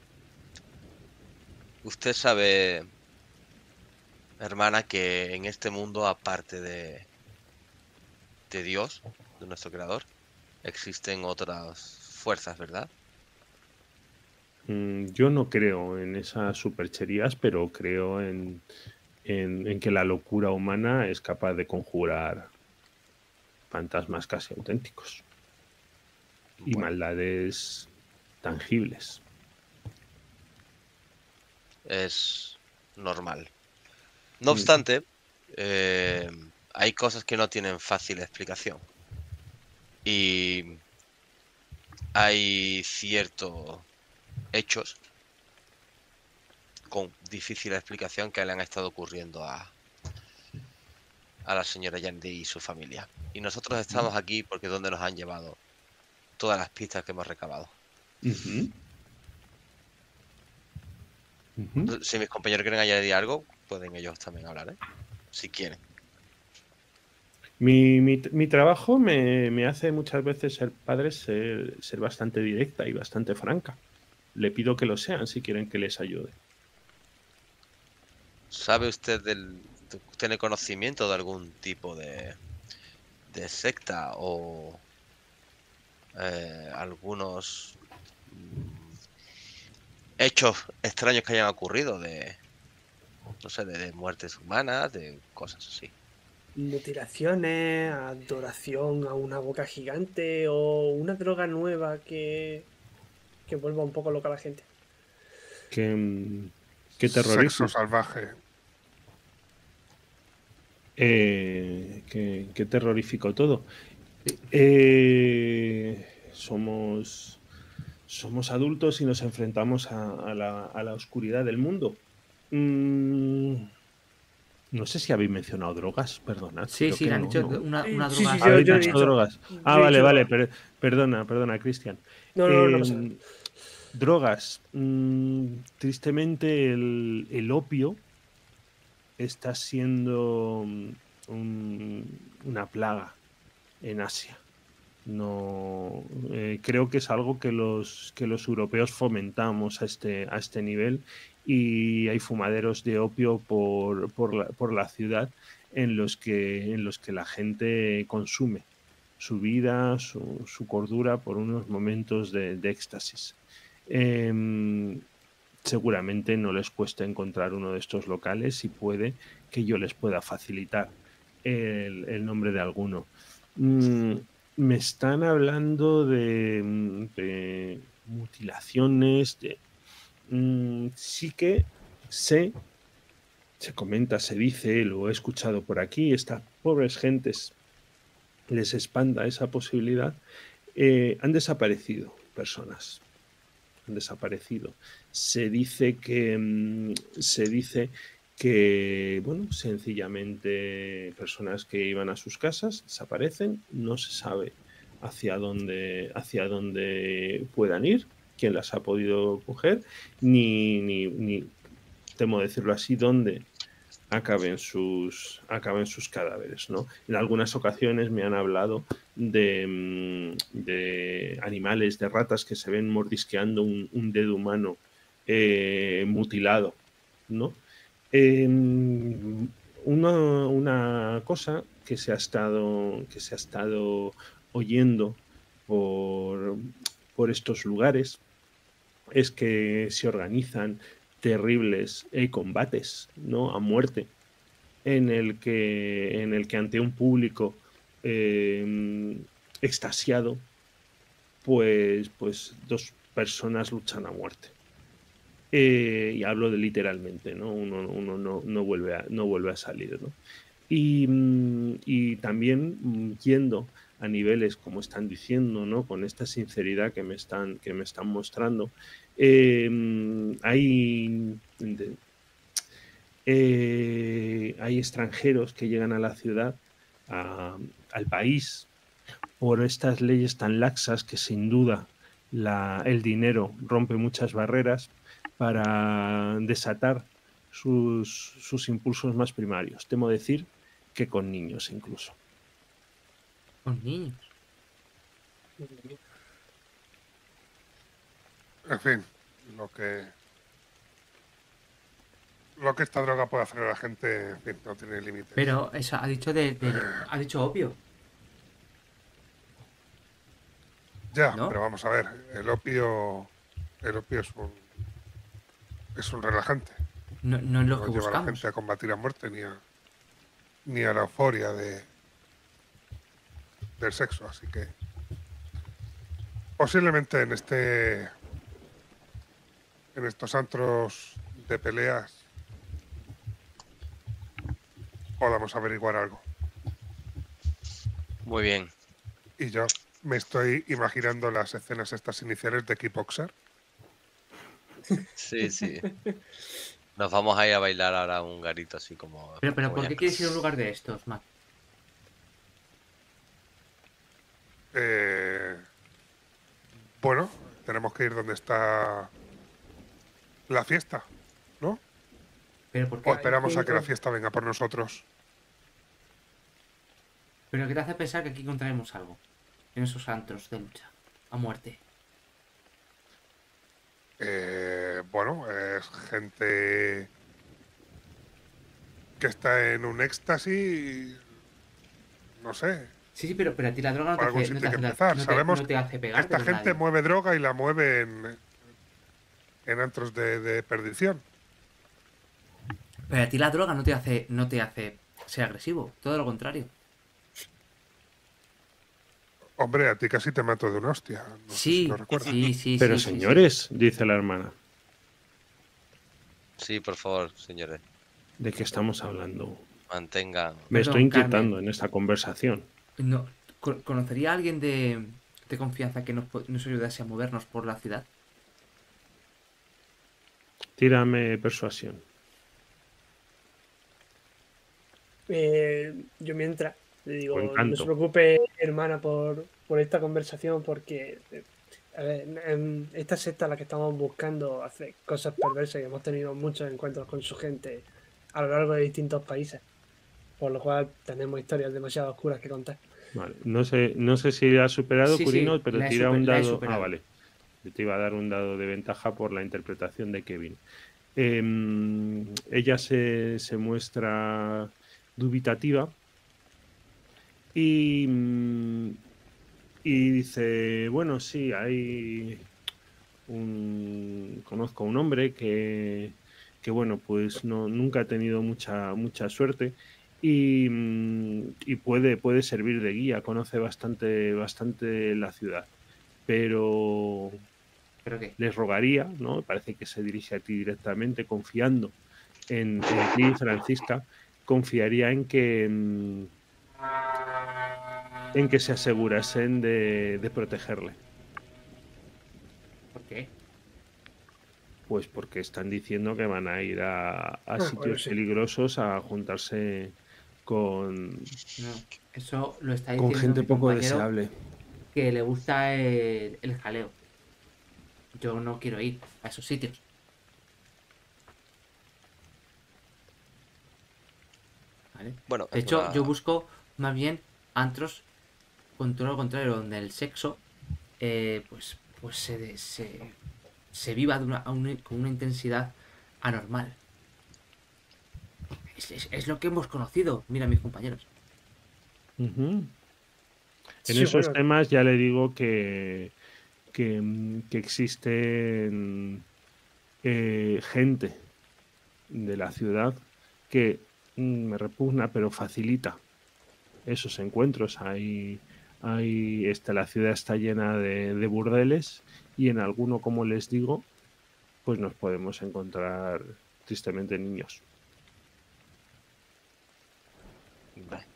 Usted sabe, hermana, que en este mundo, aparte de, de Dios, de nuestro creador, existen otras fuerzas, ¿verdad? Mm, Yo no creo en esas supercherías, pero creo en, en, en que la locura humana es capaz de conjurar fantasmas casi auténticos y Bueno, maldades tangibles. es normal. No Mm, obstante, eh, hay cosas que no tienen fácil explicación. Y hay ciertos hechos con difícil explicación que le han estado ocurriendo a, a la señora Yandy y su familia. Y nosotros estamos aquí porque es donde nos han llevado todas las pistas que hemos recabado. ujú, ujú. Si mis compañeros quieren añadir algo, pueden ellos también hablar, ¿eh? Si quieren. Mi, mi- mi trabajo me, me hace muchas veces ser padre ser, ser bastante directa y bastante franca. Le pido que lo sean si quieren que les ayude. ¿Sabe usted del, tiene conocimiento de algún tipo de, de secta o eh, algunos mm, hechos extraños que hayan ocurrido de, no sé, de, de muertes humanas, de cosas así? Mutilaciones, adoración a una boca gigante o una droga nueva que, que vuelva un poco loca a la gente. Qué, qué Sexo terrorismo. salvaje. Eh, qué, qué terrorífico todo. Sí. Eh, somos, somos adultos y nos enfrentamos a, a la, a la oscuridad del mundo. Mm, no sé si habéis mencionado drogas, perdonad. Sí, Creo sí, que le han no, dicho ¿no? una, Sí, una sí, droga sí, así yo, Habéis yo he extraña. dicho dicho. drogas. Yo Ah, he vale, dicho vale, droga. per- perdona, perdona, Cristian. No, no, no Eh, pasa nada. drogas. Mm, tristemente, el, el opio está siendo mm, un- una plaga en Asia. No, eh, creo que es algo que los, que los europeos fomentamos a este, a este nivel y hay fumaderos de opio por, por la, por la ciudad en los que, en los que la gente consume su vida, su, su cordura por unos momentos de, de éxtasis. Em, seguramente no les cuesta encontrar uno de estos locales y puede que yo les pueda facilitar el, el nombre de alguno. Mm, me están hablando de, mm, de mutilaciones, de, mm, sí que sé, se comenta, se dice, lo he escuchado por aquí, estas pobres gentes les espanta esa posibilidad, eh, han desaparecido personas, han desaparecido. Se dice que mm, se dice que, bueno, sencillamente personas que iban a sus casas desaparecen, no se sabe hacia dónde, hacia dónde puedan ir, quién las ha podido coger, ni, ni, ni temo decirlo así, dónde acaben sus, acaben sus cadáveres, ¿no? En algunas ocasiones me han hablado de, mm, de animales, de ratas que se ven mordisqueando un, un dedo humano eh, mutilado, ¿no? Eh, una, una cosa que se ha estado, que se ha estado oyendo por, por estos lugares es que se organizan terribles eh, combates, ¿no? A muerte, en el que, en el que ante un público eh, extasiado, pues, pues dos personas luchan a muerte. Eh, y hablo de literalmente, ¿no? Uno, uno no, no, vuelve a, no vuelve a salir, ¿no? Y, y también yendo a niveles, como están diciendo, ¿no? Con esta sinceridad que me están, que me están mostrando, eh, hay, eh, hay extranjeros que llegan a la ciudad, a, al país, por estas leyes tan laxas que sin duda la, el dinero rompe muchas barreras para desatar sus, sus impulsos más primarios. Temo decir que con niños incluso. Con niños. En fin, lo que lo que esta droga puede hacer a la gente, en fin, no tiene límites. Pero eso, ha dicho de, de- ha dicho opio, Ya, ¿no? pero vamos a ver, el opio, el opio es un es un relajante. No, no es lo No que lleva a la buscamos. gente a combatir a muerte ni a ni a la euforia de del sexo, así que posiblemente en este en estos antros de peleas podamos averiguar algo. Muy bien. Y yo me estoy imaginando las escenas estas iniciales de Kickboxer. Sí, sí. Nos vamos a ir a bailar ahora un garito así como. Pero, pero, como ¿por qué ya- quieres ir a un lugar de estos, Mac? Eh, bueno, tenemos que ir donde está la fiesta, ¿no? Pero, ¿por O qué? esperamos a que la cinco. fiesta venga por nosotros. Pero ¿qué te hace pensar que aquí encontraremos algo? En esos antros de lucha. A muerte. Eh, bueno, es gente que está en un éxtasis, no sé, Sí, sí, pero, pero a ti la droga no te por algún hace, no te sitio hay que hace, empezar. no te, Sabemos no te hace que pegarte esta con gente nadie. mueve droga y la mueve en, en antros de, de perdición. Pero a ti la droga no te hace, no te hace ser agresivo. Todo lo contrario. Hombre, a ti casi te mato de una hostia. No sé si Sí, lo recuerdas. sí, sí, Pero sí, sí, sí. señores, dice la hermana, Sí, por favor, señores. ¿De qué estamos hablando? Mantengan. Me Perdón, estoy inquietando Carmen. en esta conversación. No, co- ¿conocería a alguien de, de confianza que nos, po- nos ayudase a movernos por la ciudad? Tírame persuasión. Eh, yo mientras le O digo, no se encanto. preocupe, hermana, por, por esta conversación, porque eh, a ver, en- en esta secta a la que estamos buscando hace cosas perversas y hemos tenido muchos encuentros con su gente a lo largo de distintos países, por lo cual tenemos historias demasiado oscuras que contar. Vale. No sé, no sé si has superado, Sí, sí, Curino, pero la he, tira super- un la he dado. Ah, superado. vale. Yo te iba a dar un dado de ventaja por la interpretación de Kevin. Em, ella se, se muestra dubitativa y, mm, y dice, bueno, sí, hay un, conozco a un hombre que, que bueno, pues no, nunca ha tenido mucha, mucha suerte y, mm, y puede, puede servir de guía, conoce bastante, bastante la ciudad, pero ¿Pero qué? les rogaría, ¿no? Parece que se dirige a ti directamente, confiando en, en ti, Francisca, confiaría en que, mm, en que se asegurasen de, de protegerle. ¿Por qué? Pues porque están diciendo que van a ir a, a Ah, sitios bueno, sí. peligrosos a juntarse con, No, eso lo está con diciendo gente mi poco compañero deseable. que le gusta el, el jaleo. Yo no quiero ir a esos sitios. ¿Vale? Bueno, De es hecho, una. yo busco más bien antros con todo lo contrario, donde el sexo eh, pues, pues se, de- se, se viva de una, a una- con una intensidad anormal. Es, es- es lo que hemos conocido, mira mis compañeros. Ujú. En Sí, esos bueno, temas ya le digo que, que, mm, que existen eh, gente de la ciudad que mm, me repugna, pero facilita esos encuentros. Hay, hay, esta, la ciudad está llena de, de burdeles y en alguno, como les digo, pues nos podemos encontrar tristemente niños. Vale,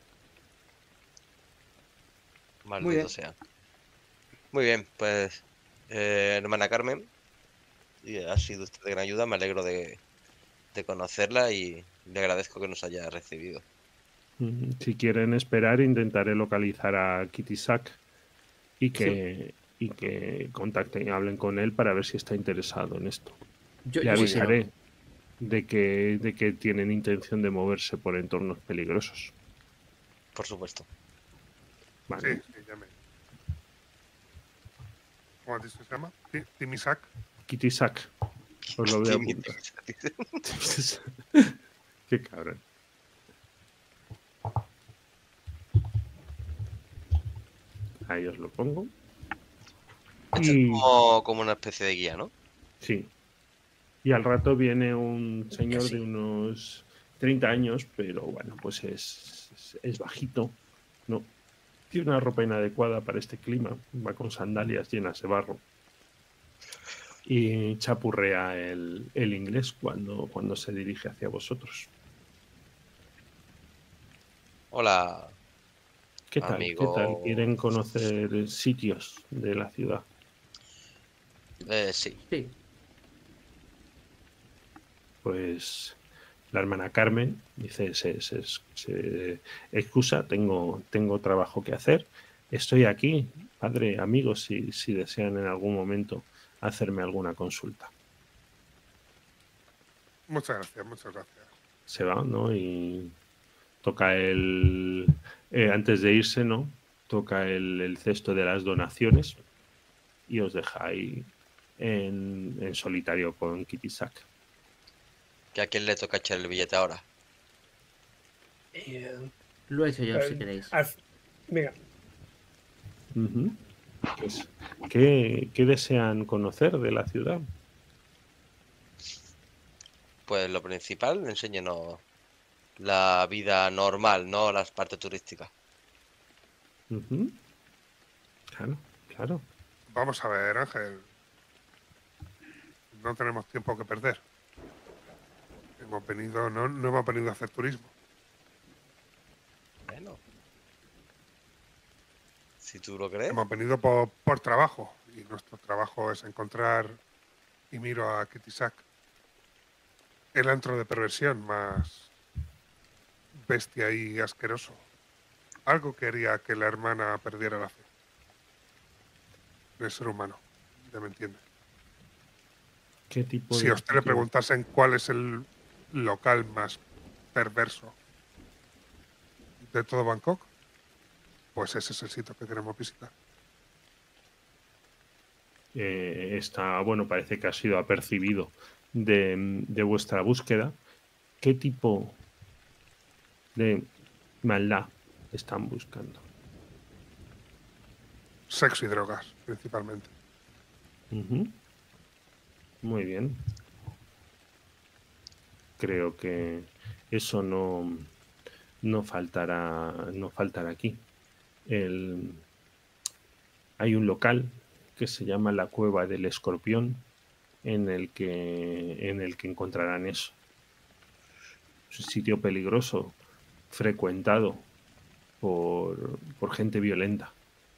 Muy maldito bien. sea. Muy bien, pues. eh, hermana Carmen, y ha sido usted de gran ayuda. Me alegro de, de conocerla y le agradezco que nos haya recibido. Mm, Si quieren esperar, intentaré localizar a Kitty Sack y que, y que contacten y hablen con él para ver si está interesado en esto. Yo, Le yo sí Muy que bien. no. avisaré de que, de que tienen intención de moverse por entornos peligrosos. Por supuesto. Vale. Sí, sí, ya me. ¿Cómo has dicho que se llama? Ti- Timisak. Kitty Sack. Os lo voy a Timmy, apuntar. Timmy, Qué cabrón. Ahí os lo pongo. Esto es Y como, como una especie de guía, ¿no? sí. Y al rato viene un señor Casi. de unos treinta años, pero bueno, pues es, es, es bajito, ¿no? Tiene una ropa inadecuada para este clima, va con sandalias llenas de barro. Y chapurrea el, el inglés cuando, cuando se dirige hacia vosotros. Hola, ¿Qué tal? ¿Qué tal? amigo. ¿Quieren conocer sitios de la ciudad? Eh, sí. Sí. Pues la hermana Carmen dice, se, se, se excusa, tengo, tengo trabajo que hacer. Estoy aquí, padre, amigos, si, si desean en algún momento hacerme alguna consulta. Muchas gracias, muchas gracias. Se va, ¿no? Y toca el... eh, antes de irse, ¿no? Toca el, el cesto de las donaciones y os deja ahí en, en solitario con Kitty Sack. ¿Que a quién le toca echar el billete ahora? eh, Lo he hecho yo, si eh, queréis. al- venga, Ujú. Pues, ¿qué, qué desean conocer de la ciudad? Pues lo principal, enséñenos la vida normal, no las partes turísticas. Ujú. Claro, claro. Vamos a ver, Ángel. No tenemos tiempo que perder. Hemos venido, no, no hemos venido a hacer turismo. Bueno. Si tú lo crees. Hemos venido por, por trabajo. Y nuestro trabajo es encontrar y miro a Kitisak, el antro de perversión más bestia y asqueroso. Algo que haría que la hermana perdiera la fe. El ser humano. Ya me entiende. ¿Qué tipo Si de a usted le sitio? preguntasen cuál es el local más perverso de todo Bangkok, pues ese es el sitio que queremos visitar. Eh, está, bueno, parece que ha sido apercibido de, de vuestra búsqueda. ¿Qué tipo de maldad están buscando? Sexo y drogas, principalmente. Ujú. Muy bien. Creo que eso no, no faltará, no faltará aquí. El, hay un local que se llama la Cueva del Escorpión en el que, en el que encontrarán eso. Es un sitio peligroso, frecuentado por, por gente violenta.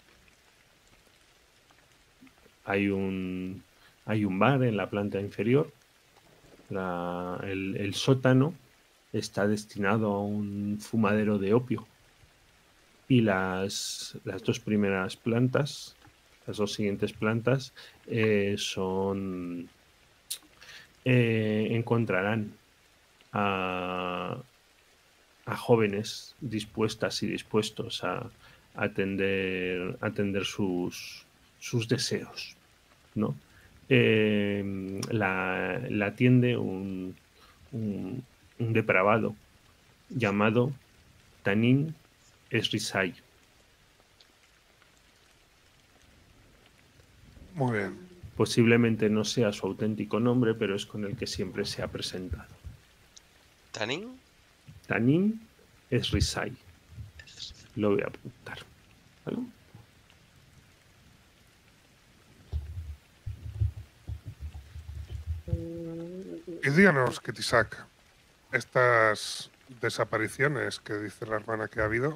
Hay un, hay un bar en la planta inferior. La, el, el sótano está destinado a un fumadero de opio. Y las, las dos primeras plantas, las dos siguientes plantas, eh, son... Eh, encontrarán a, a jóvenes dispuestas y dispuestos a, a atender, a atender sus, sus deseos, ¿no? Eh, la, la atiende un, un, un depravado llamado Tanin Esrisai. Muy bien. Posiblemente no sea su auténtico nombre, pero es con el que siempre se ha presentado. ¿Tanin? Tanin Esrisai. Lo voy a apuntar. ¿Vale? Y díganos, Kitisak, estas desapariciones que dice la hermana que ha habido,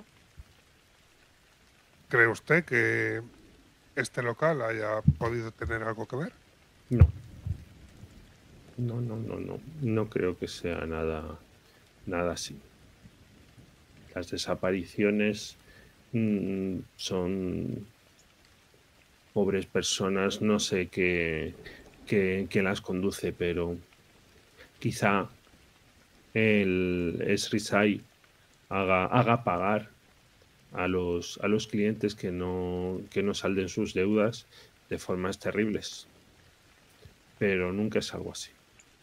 ¿cree usted que este local haya podido tener algo que ver? No. No, no, no, no. No creo que sea nada, nada así. Las desapariciones mmm, son pobres personas, no sé qué, qué, qué las conduce, pero quizá el Esrisai haga, haga pagar a los, a los clientes que no, que no salden sus deudas de formas terribles. Pero nunca es algo así.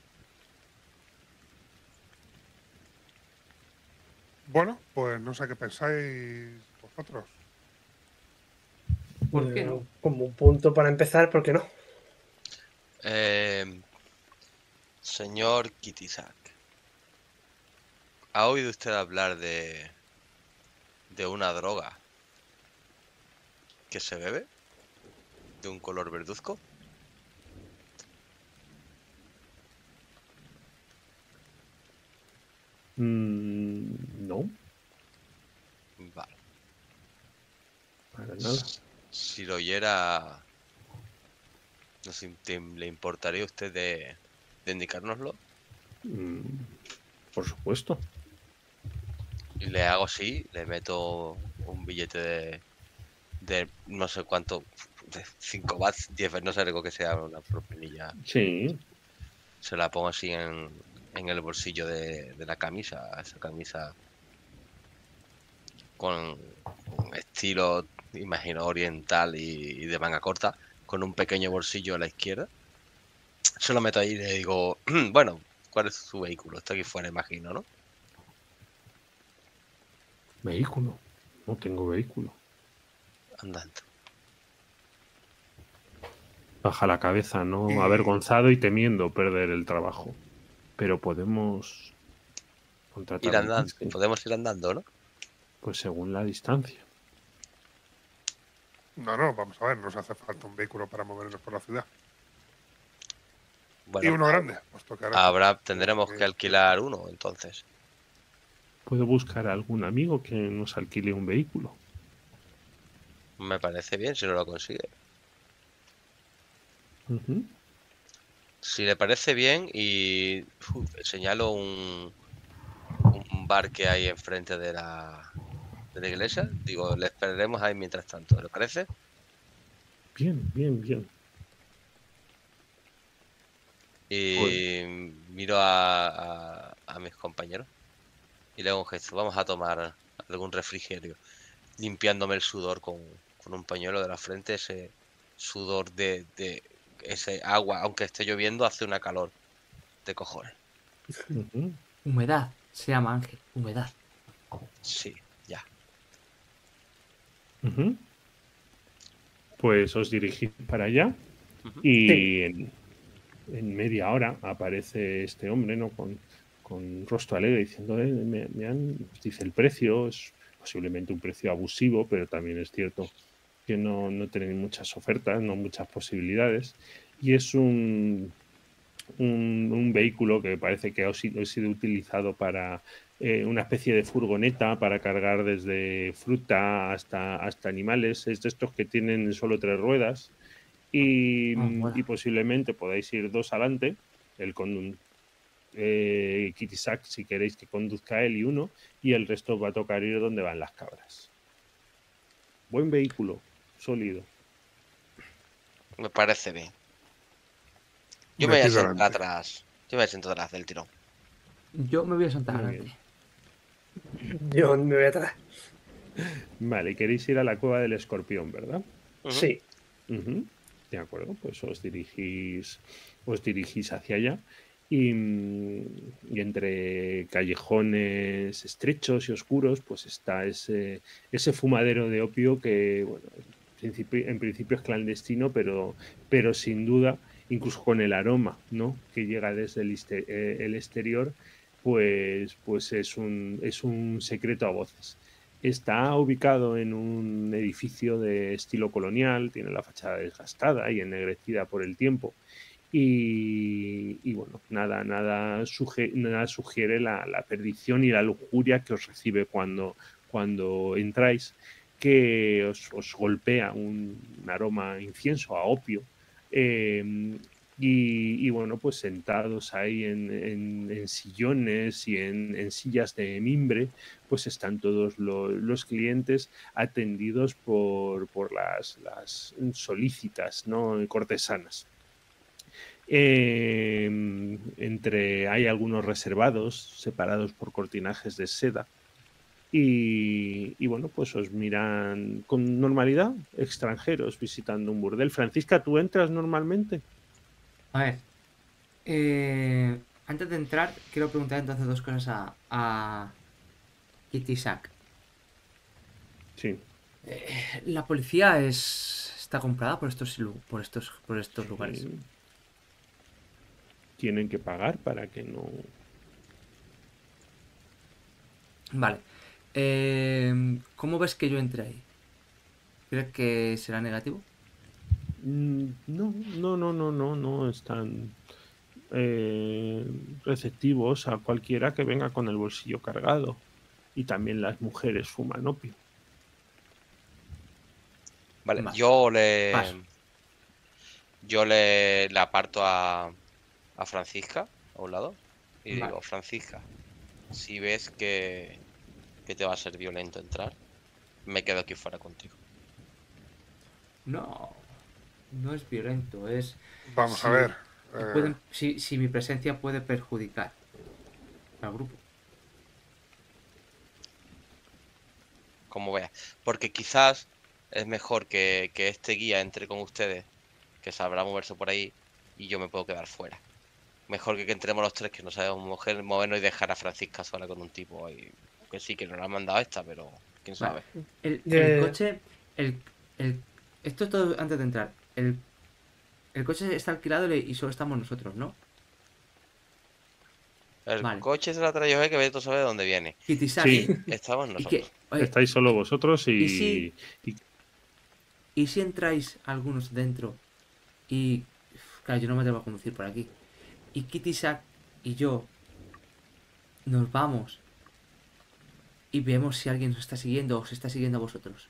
Bueno, pues no sé qué pensáis vosotros. ¿Por qué Eh, no? Como un punto para empezar, ¿por qué no? Eh, señor Kitisak, ¿ha oído usted hablar de, de una droga que se bebe? ¿De un color verduzco? Mm, no, Vale. para nada. Si lo oyera, no sé, ¿te- ¿le importaría a usted de, de indicárnoslo? Mm, por supuesto. Y le hago así, le meto un billete de, de no sé cuánto, de cinco bats, diez, no sé, algo que sea una propinilla. Sí, Se la pongo así en, en el bolsillo de, de la camisa, esa camisa con un estilo, imagino, oriental y, y de manga corta, con un pequeño bolsillo a la izquierda. Se lo meto ahí y le digo, bueno, ¿cuál es su vehículo? Está aquí fuera, imagino, ¿no? vehículo. No tengo vehículo. Andando. Baja la cabeza, ¿no? Y- Avergonzado y temiendo perder el trabajo. Pero podemos contratar Ir un andando, taxi, podemos ir andando, ¿no? pues según la distancia. No, no, vamos a ver, nos hace falta un vehículo para movernos por la ciudad. Bueno, y uno grande. Pues tocará. habrá, tendremos que alquilar uno, entonces. Puedo buscar a algún amigo que nos alquile un vehículo. Me parece bien si no lo consigue. Ujú. Si le parece bien y uf, señalo un, un bar que hay enfrente de la, de la iglesia, digo, le esperaremos ahí mientras tanto, ¿le parece? Bien, bien, bien. Pues, Y miro a, a, a mis compañeros y le hago un gesto. Vamos a tomar algún refrigerio, limpiándome el sudor con, con un pañuelo de la frente, ese sudor de, de ese agua, aunque esté lloviendo, hace una calor de cojones. ujú. Humedad, se llama Ángel, humedad. Sí, ya. Ujú. Pues os dirigís para allá Ujú. y Sí. en, en media hora aparece este hombre, ¿no? Con, con rostro alegre diciendo, "Eh, me, me han, os dice el precio, es posiblemente un precio abusivo, pero también es cierto que no, no tenéis muchas ofertas, no muchas posibilidades. Y es un, un, un vehículo que parece que ha sido, ha sido utilizado para eh, una especie de furgoneta para cargar desde fruta hasta, hasta animales. Es de estos que tienen solo tres ruedas y, Ah, mola. y posiblemente podáis ir dos adelante, el con eh, Kitisak si queréis que conduzca él y uno, y el resto va a tocar ir donde van las cabras. Buen vehículo, sólido. Me parece bien. Yo me voy a Metido sentar delante. atrás. Yo me voy a sentar atrás del tirón. Yo me voy a sentar Muy adelante. Yo me voy atrás. Vale, queréis ir a la cueva del escorpión, ¿verdad? Ujú. Sí. Ujú. De acuerdo, pues os dirigís, os dirigís hacia allá y, y entre callejones estrechos y oscuros, pues está ese, ese fumadero de opio que, bueno, en principio, en principio es clandestino, pero, pero sin duda, incluso con el aroma, ¿no? que llega desde el, este- eh, el exterior, pues, pues es un, es un secreto a voces. Está ubicado en un edificio de estilo colonial, tiene la fachada desgastada y ennegrecida por el tiempo. Y, y bueno, nada, nada, suge- nada sugiere la, la perdición y la lujuria que os recibe cuando, cuando entráis, que os, os golpea un, un aroma a incienso, a opio. eh, y, y bueno, pues sentados ahí en, en- en sillones y en, en sillas de mimbre, pues están todos lo- los clientes atendidos por, por las, las solícitas, ¿no? cortesanas. Eh, entre hay algunos reservados, separados por cortinajes de seda. Y, y bueno, pues os miran con normalidad, extranjeros visitando un burdel. Francisca, ¿tú entras normalmente? A ver, eh, antes de entrar, quiero preguntar entonces dos cosas a, a Kitty Sack. Sí. Eh, ¿La policía es está comprada por estos lu- por estos por estos lugares? Sí. Tienen que pagar para que no. Vale. Eh, ¿cómo ves que yo entré ahí? ¿Crees que será negativo? Mm, No, no, no, no, no, no están eh, receptivos a cualquiera que venga con el bolsillo cargado. Y también las mujeres fuman opio. Vale, Vale. yo le. Paso. Yo le, le aparto a, a Francisca a un lado y Vale. digo, Francisca, si ves que, que te va a ser violento entrar, me quedo aquí fuera contigo. No, no es violento, es Vamos si, a ver. si eh, pueden- si- si mi presencia puede perjudicar al grupo. Como veas. Porque quizás es mejor que, que este guía entre con ustedes, que sabrá moverse por ahí, y yo me puedo quedar fuera. Mejor que, que entremos los tres, que no sabemos mujer, movernos y dejar a Francisca sola con un tipo ahí. Que sí, que nos la han mandado esta, pero quién Vale. sabe. El, Ya, el ya, ya. coche, el, el- esto es todo antes de entrar. El, el coche está alquilado y solo estamos nosotros, ¿no? El Vale. coche se la trae yo, que Beto sabe de dónde viene. Kitty Sack. Sí, Y estamos Y que, nosotros. oye, estáis solo vosotros y, ¿y si- y- ¿y si entráis algunos dentro y... Claro, yo no me atrevo a conducir por aquí. y Kitisak y yo nos vamos y vemos si alguien nos está siguiendo o os está siguiendo a vosotros.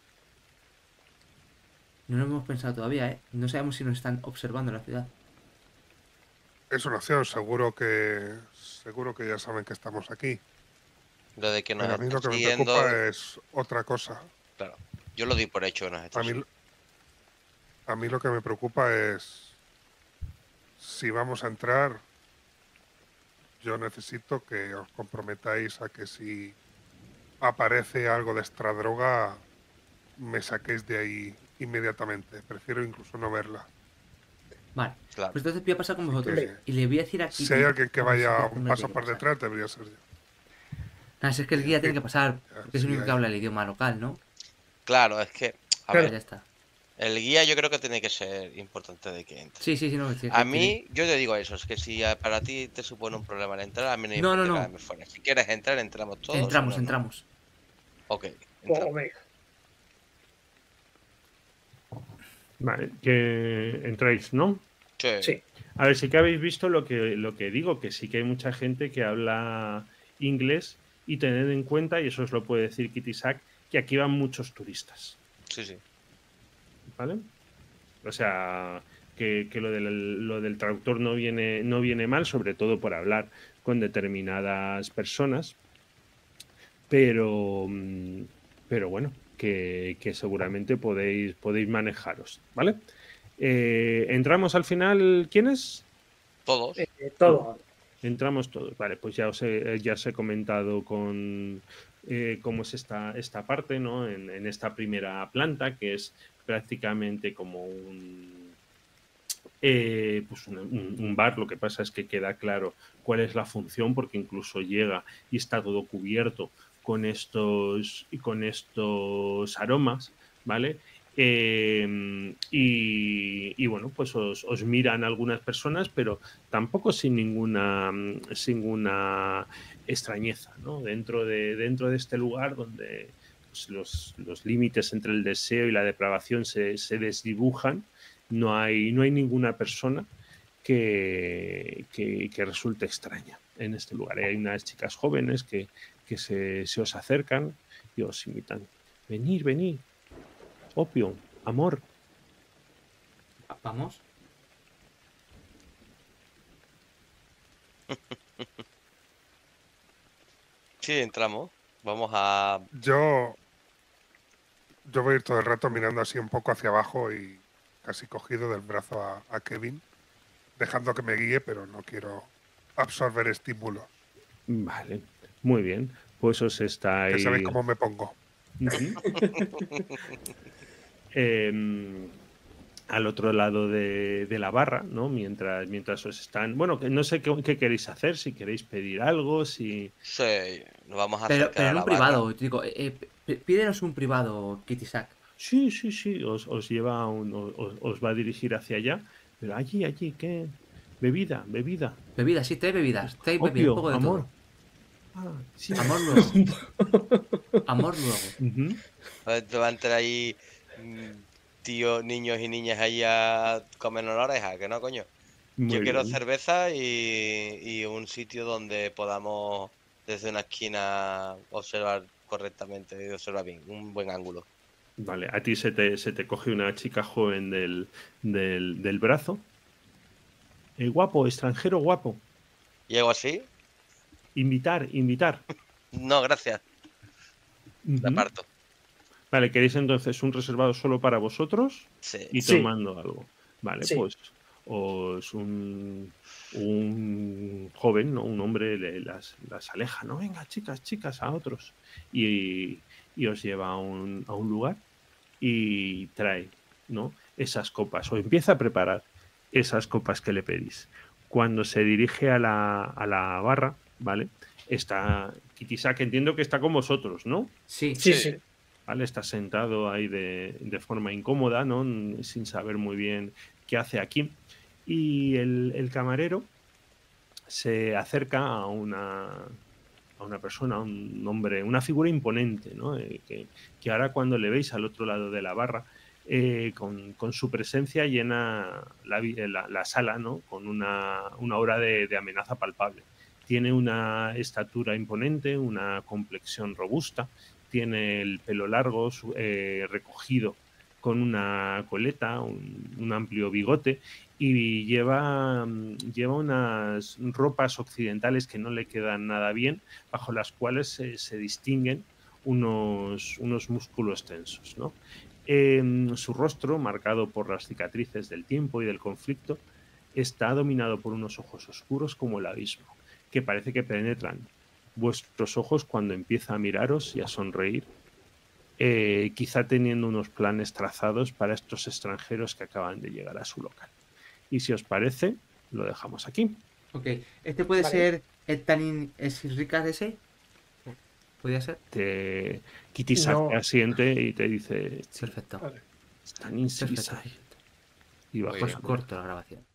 No lo hemos pensado todavía, ¿eh? No sabemos si nos están observando en la ciudad. Es una opción, seguro que seguro que ya saben que estamos aquí. Lo de que nos Pero a mí lo están que me siguiendo, preocupa es otra cosa. claro, yo lo doy por hecho que nos A están mí, siguiendo. a mí lo que me preocupa es si vamos a entrar, yo necesito que os comprometáis a que si aparece algo de esta droga, me saquéis de ahí inmediatamente. Prefiero incluso no verla. Vale, Claro. pues entonces voy a pasar con Así vosotros. que, Y le voy a decir a Kitty... Si hay alguien que a ver si vaya te un promete paso que por pasa. detrás, debería ser yo. Nada, si es que el guía tiene que pasar, porque es el Sí, único que hay. habla el idioma local, ¿no? Claro, es que, a Claro. Ya ver, está. el guía yo creo que tiene que ser importante de que entre. Sí, sí, sí, no. Sí, A que mí, yo te digo eso, es que si a- para ti te supone un problema el entrar, a mí no me No, no, importa no. quedarme fuera. Si quieres entrar, entramos todos. Entramos, si no, no. entramos. Ok, Pues, entramos. hombre, Vale, que entráis, ¿no? Sí. sí. A ver, sí que habéis visto lo que, lo que digo, que sí que hay mucha gente que habla inglés y tened en cuenta, y eso os lo puede decir Kitisak, que aquí van muchos turistas, Sí, sí. ¿vale? O sea, que, que lo, del, lo del traductor no viene, no viene mal, sobre todo por hablar con determinadas personas, pero, mm, pero bueno, que, que seguramente podéis, podéis manejaros, ¿vale? Eh, ¿entramos al final? ¿Quiénes? Todos. Eh, todo. Entramos todos. Vale, pues ya os he, ya os he comentado con eh, cómo es esta, esta parte, ¿no? En, en esta primera planta, que es prácticamente como un, eh, pues un, un- un bar. Lo que pasa es que queda claro cuál es la función, porque incluso llega y está todo cubierto con estos, con estos aromas, ¿vale? Eh, y, y bueno, pues os, os miran algunas personas, pero tampoco sin ninguna, mm, sin ninguna extrañeza, ¿no? Dentro de, dentro de este lugar donde pues, los, los límites entre el deseo y la depravación se, se desdibujan, no hay, no hay ninguna persona que, que, que resulte extraña en este lugar. Hay unas chicas jóvenes que, que se, se os acercan y os invitan. Venir, venir. Opio, amor. Va- Vamos. Sí, entramos. Vamos a. Yo, yo voy a ir todo el rato mirando así un poco hacia abajo y casi cogido del brazo a, a Kevin, dejando que me guíe, pero no quiero absorber estímulos. Vale, muy bien. Pues os Que estáis. sabéis cómo me pongo. Ujú. Em, al otro lado de, de la barra, ¿no? Mientras, mientras os están. Bueno, que no sé qué, qué queréis hacer, si queréis pedir algo, si. Sí, nos vamos a Pero, acercar pero a en la un barra. privado, te digo, eh, eh, p- pídenos un privado, Kitisak. Sí, sí, sí, os, os lleva a un- os, os va a dirigir hacia allá. Pero allí, allí, ¿qué? Bebida, bebida. Bebidas, sí, trae bebidas. Trae bebidas, un Opio, poco de amor. todo. Ah, sí. Amor luego. Amor luego. Ujú. A ver, te va a entrar ahí mm, tío, niños y niñas ahí a comernos la oreja, que no, coño. Muy Yo quiero bien. cerveza y, y un sitio donde podamos desde una esquina observar correctamente y observar bien, un buen ángulo. Vale, a ti se te, se te coge una chica joven del, del, del brazo. Eh, guapo, extranjero guapo. ¿Llego así? Invitar, invitar. No, gracias. Me Ujú. aparto. Vale, ¿queréis entonces un reservado solo para vosotros Sí. y Sí. tomando algo? Vale, Sí. pues os un, un joven, ¿no? Un hombre le- las, las aleja, ¿no? Venga, chicas, chicas, a otros. Y, y os lleva a un, a un lugar y trae, ¿no? Esas copas, o empieza a preparar esas copas que le pedís. Cuando se dirige a la, a la barra, ¿vale? Está Kitisak, entiendo que está con vosotros, ¿no? Sí. Sí, Sí. sí. ¿Vale? Está sentado ahí de, de forma incómoda, ¿no? Sin saber muy bien qué hace aquí. Y el, el camarero se acerca a una, a una persona, a un hombre, una figura imponente, ¿no? Eh, que, que ahora cuando le veis al otro lado de la barra, eh, con, con su presencia llena la, la, la sala, ¿no? Con una, una aura de, de amenaza palpable. Tiene una estatura imponente, una complexión robusta, tiene el pelo largo, eh, recogido con una coleta, un, un amplio bigote, y lleva, lleva unas ropas occidentales que no le quedan nada bien, bajo las cuales se, se distinguen unos, unos músculos tensos, ¿no? Eh, su rostro, marcado por las cicatrices del tiempo y del conflicto, está dominado por unos ojos oscuros como el abismo, que parece que penetran vuestros ojos cuando empieza a miraros y a sonreír, eh, quizá teniendo unos planes trazados para estos extranjeros que acaban de llegar a su local. Y si os parece, lo dejamos aquí. Ok, ¿este puede Vale. ser el Tanin Esirricas ese? ¿Podría ser? Te Kitisak No. te asiente y te dice: Perfecto. Vale. Tanin Perfecto. Sirisai. Y Muy bajo bien. su Corto la grabación.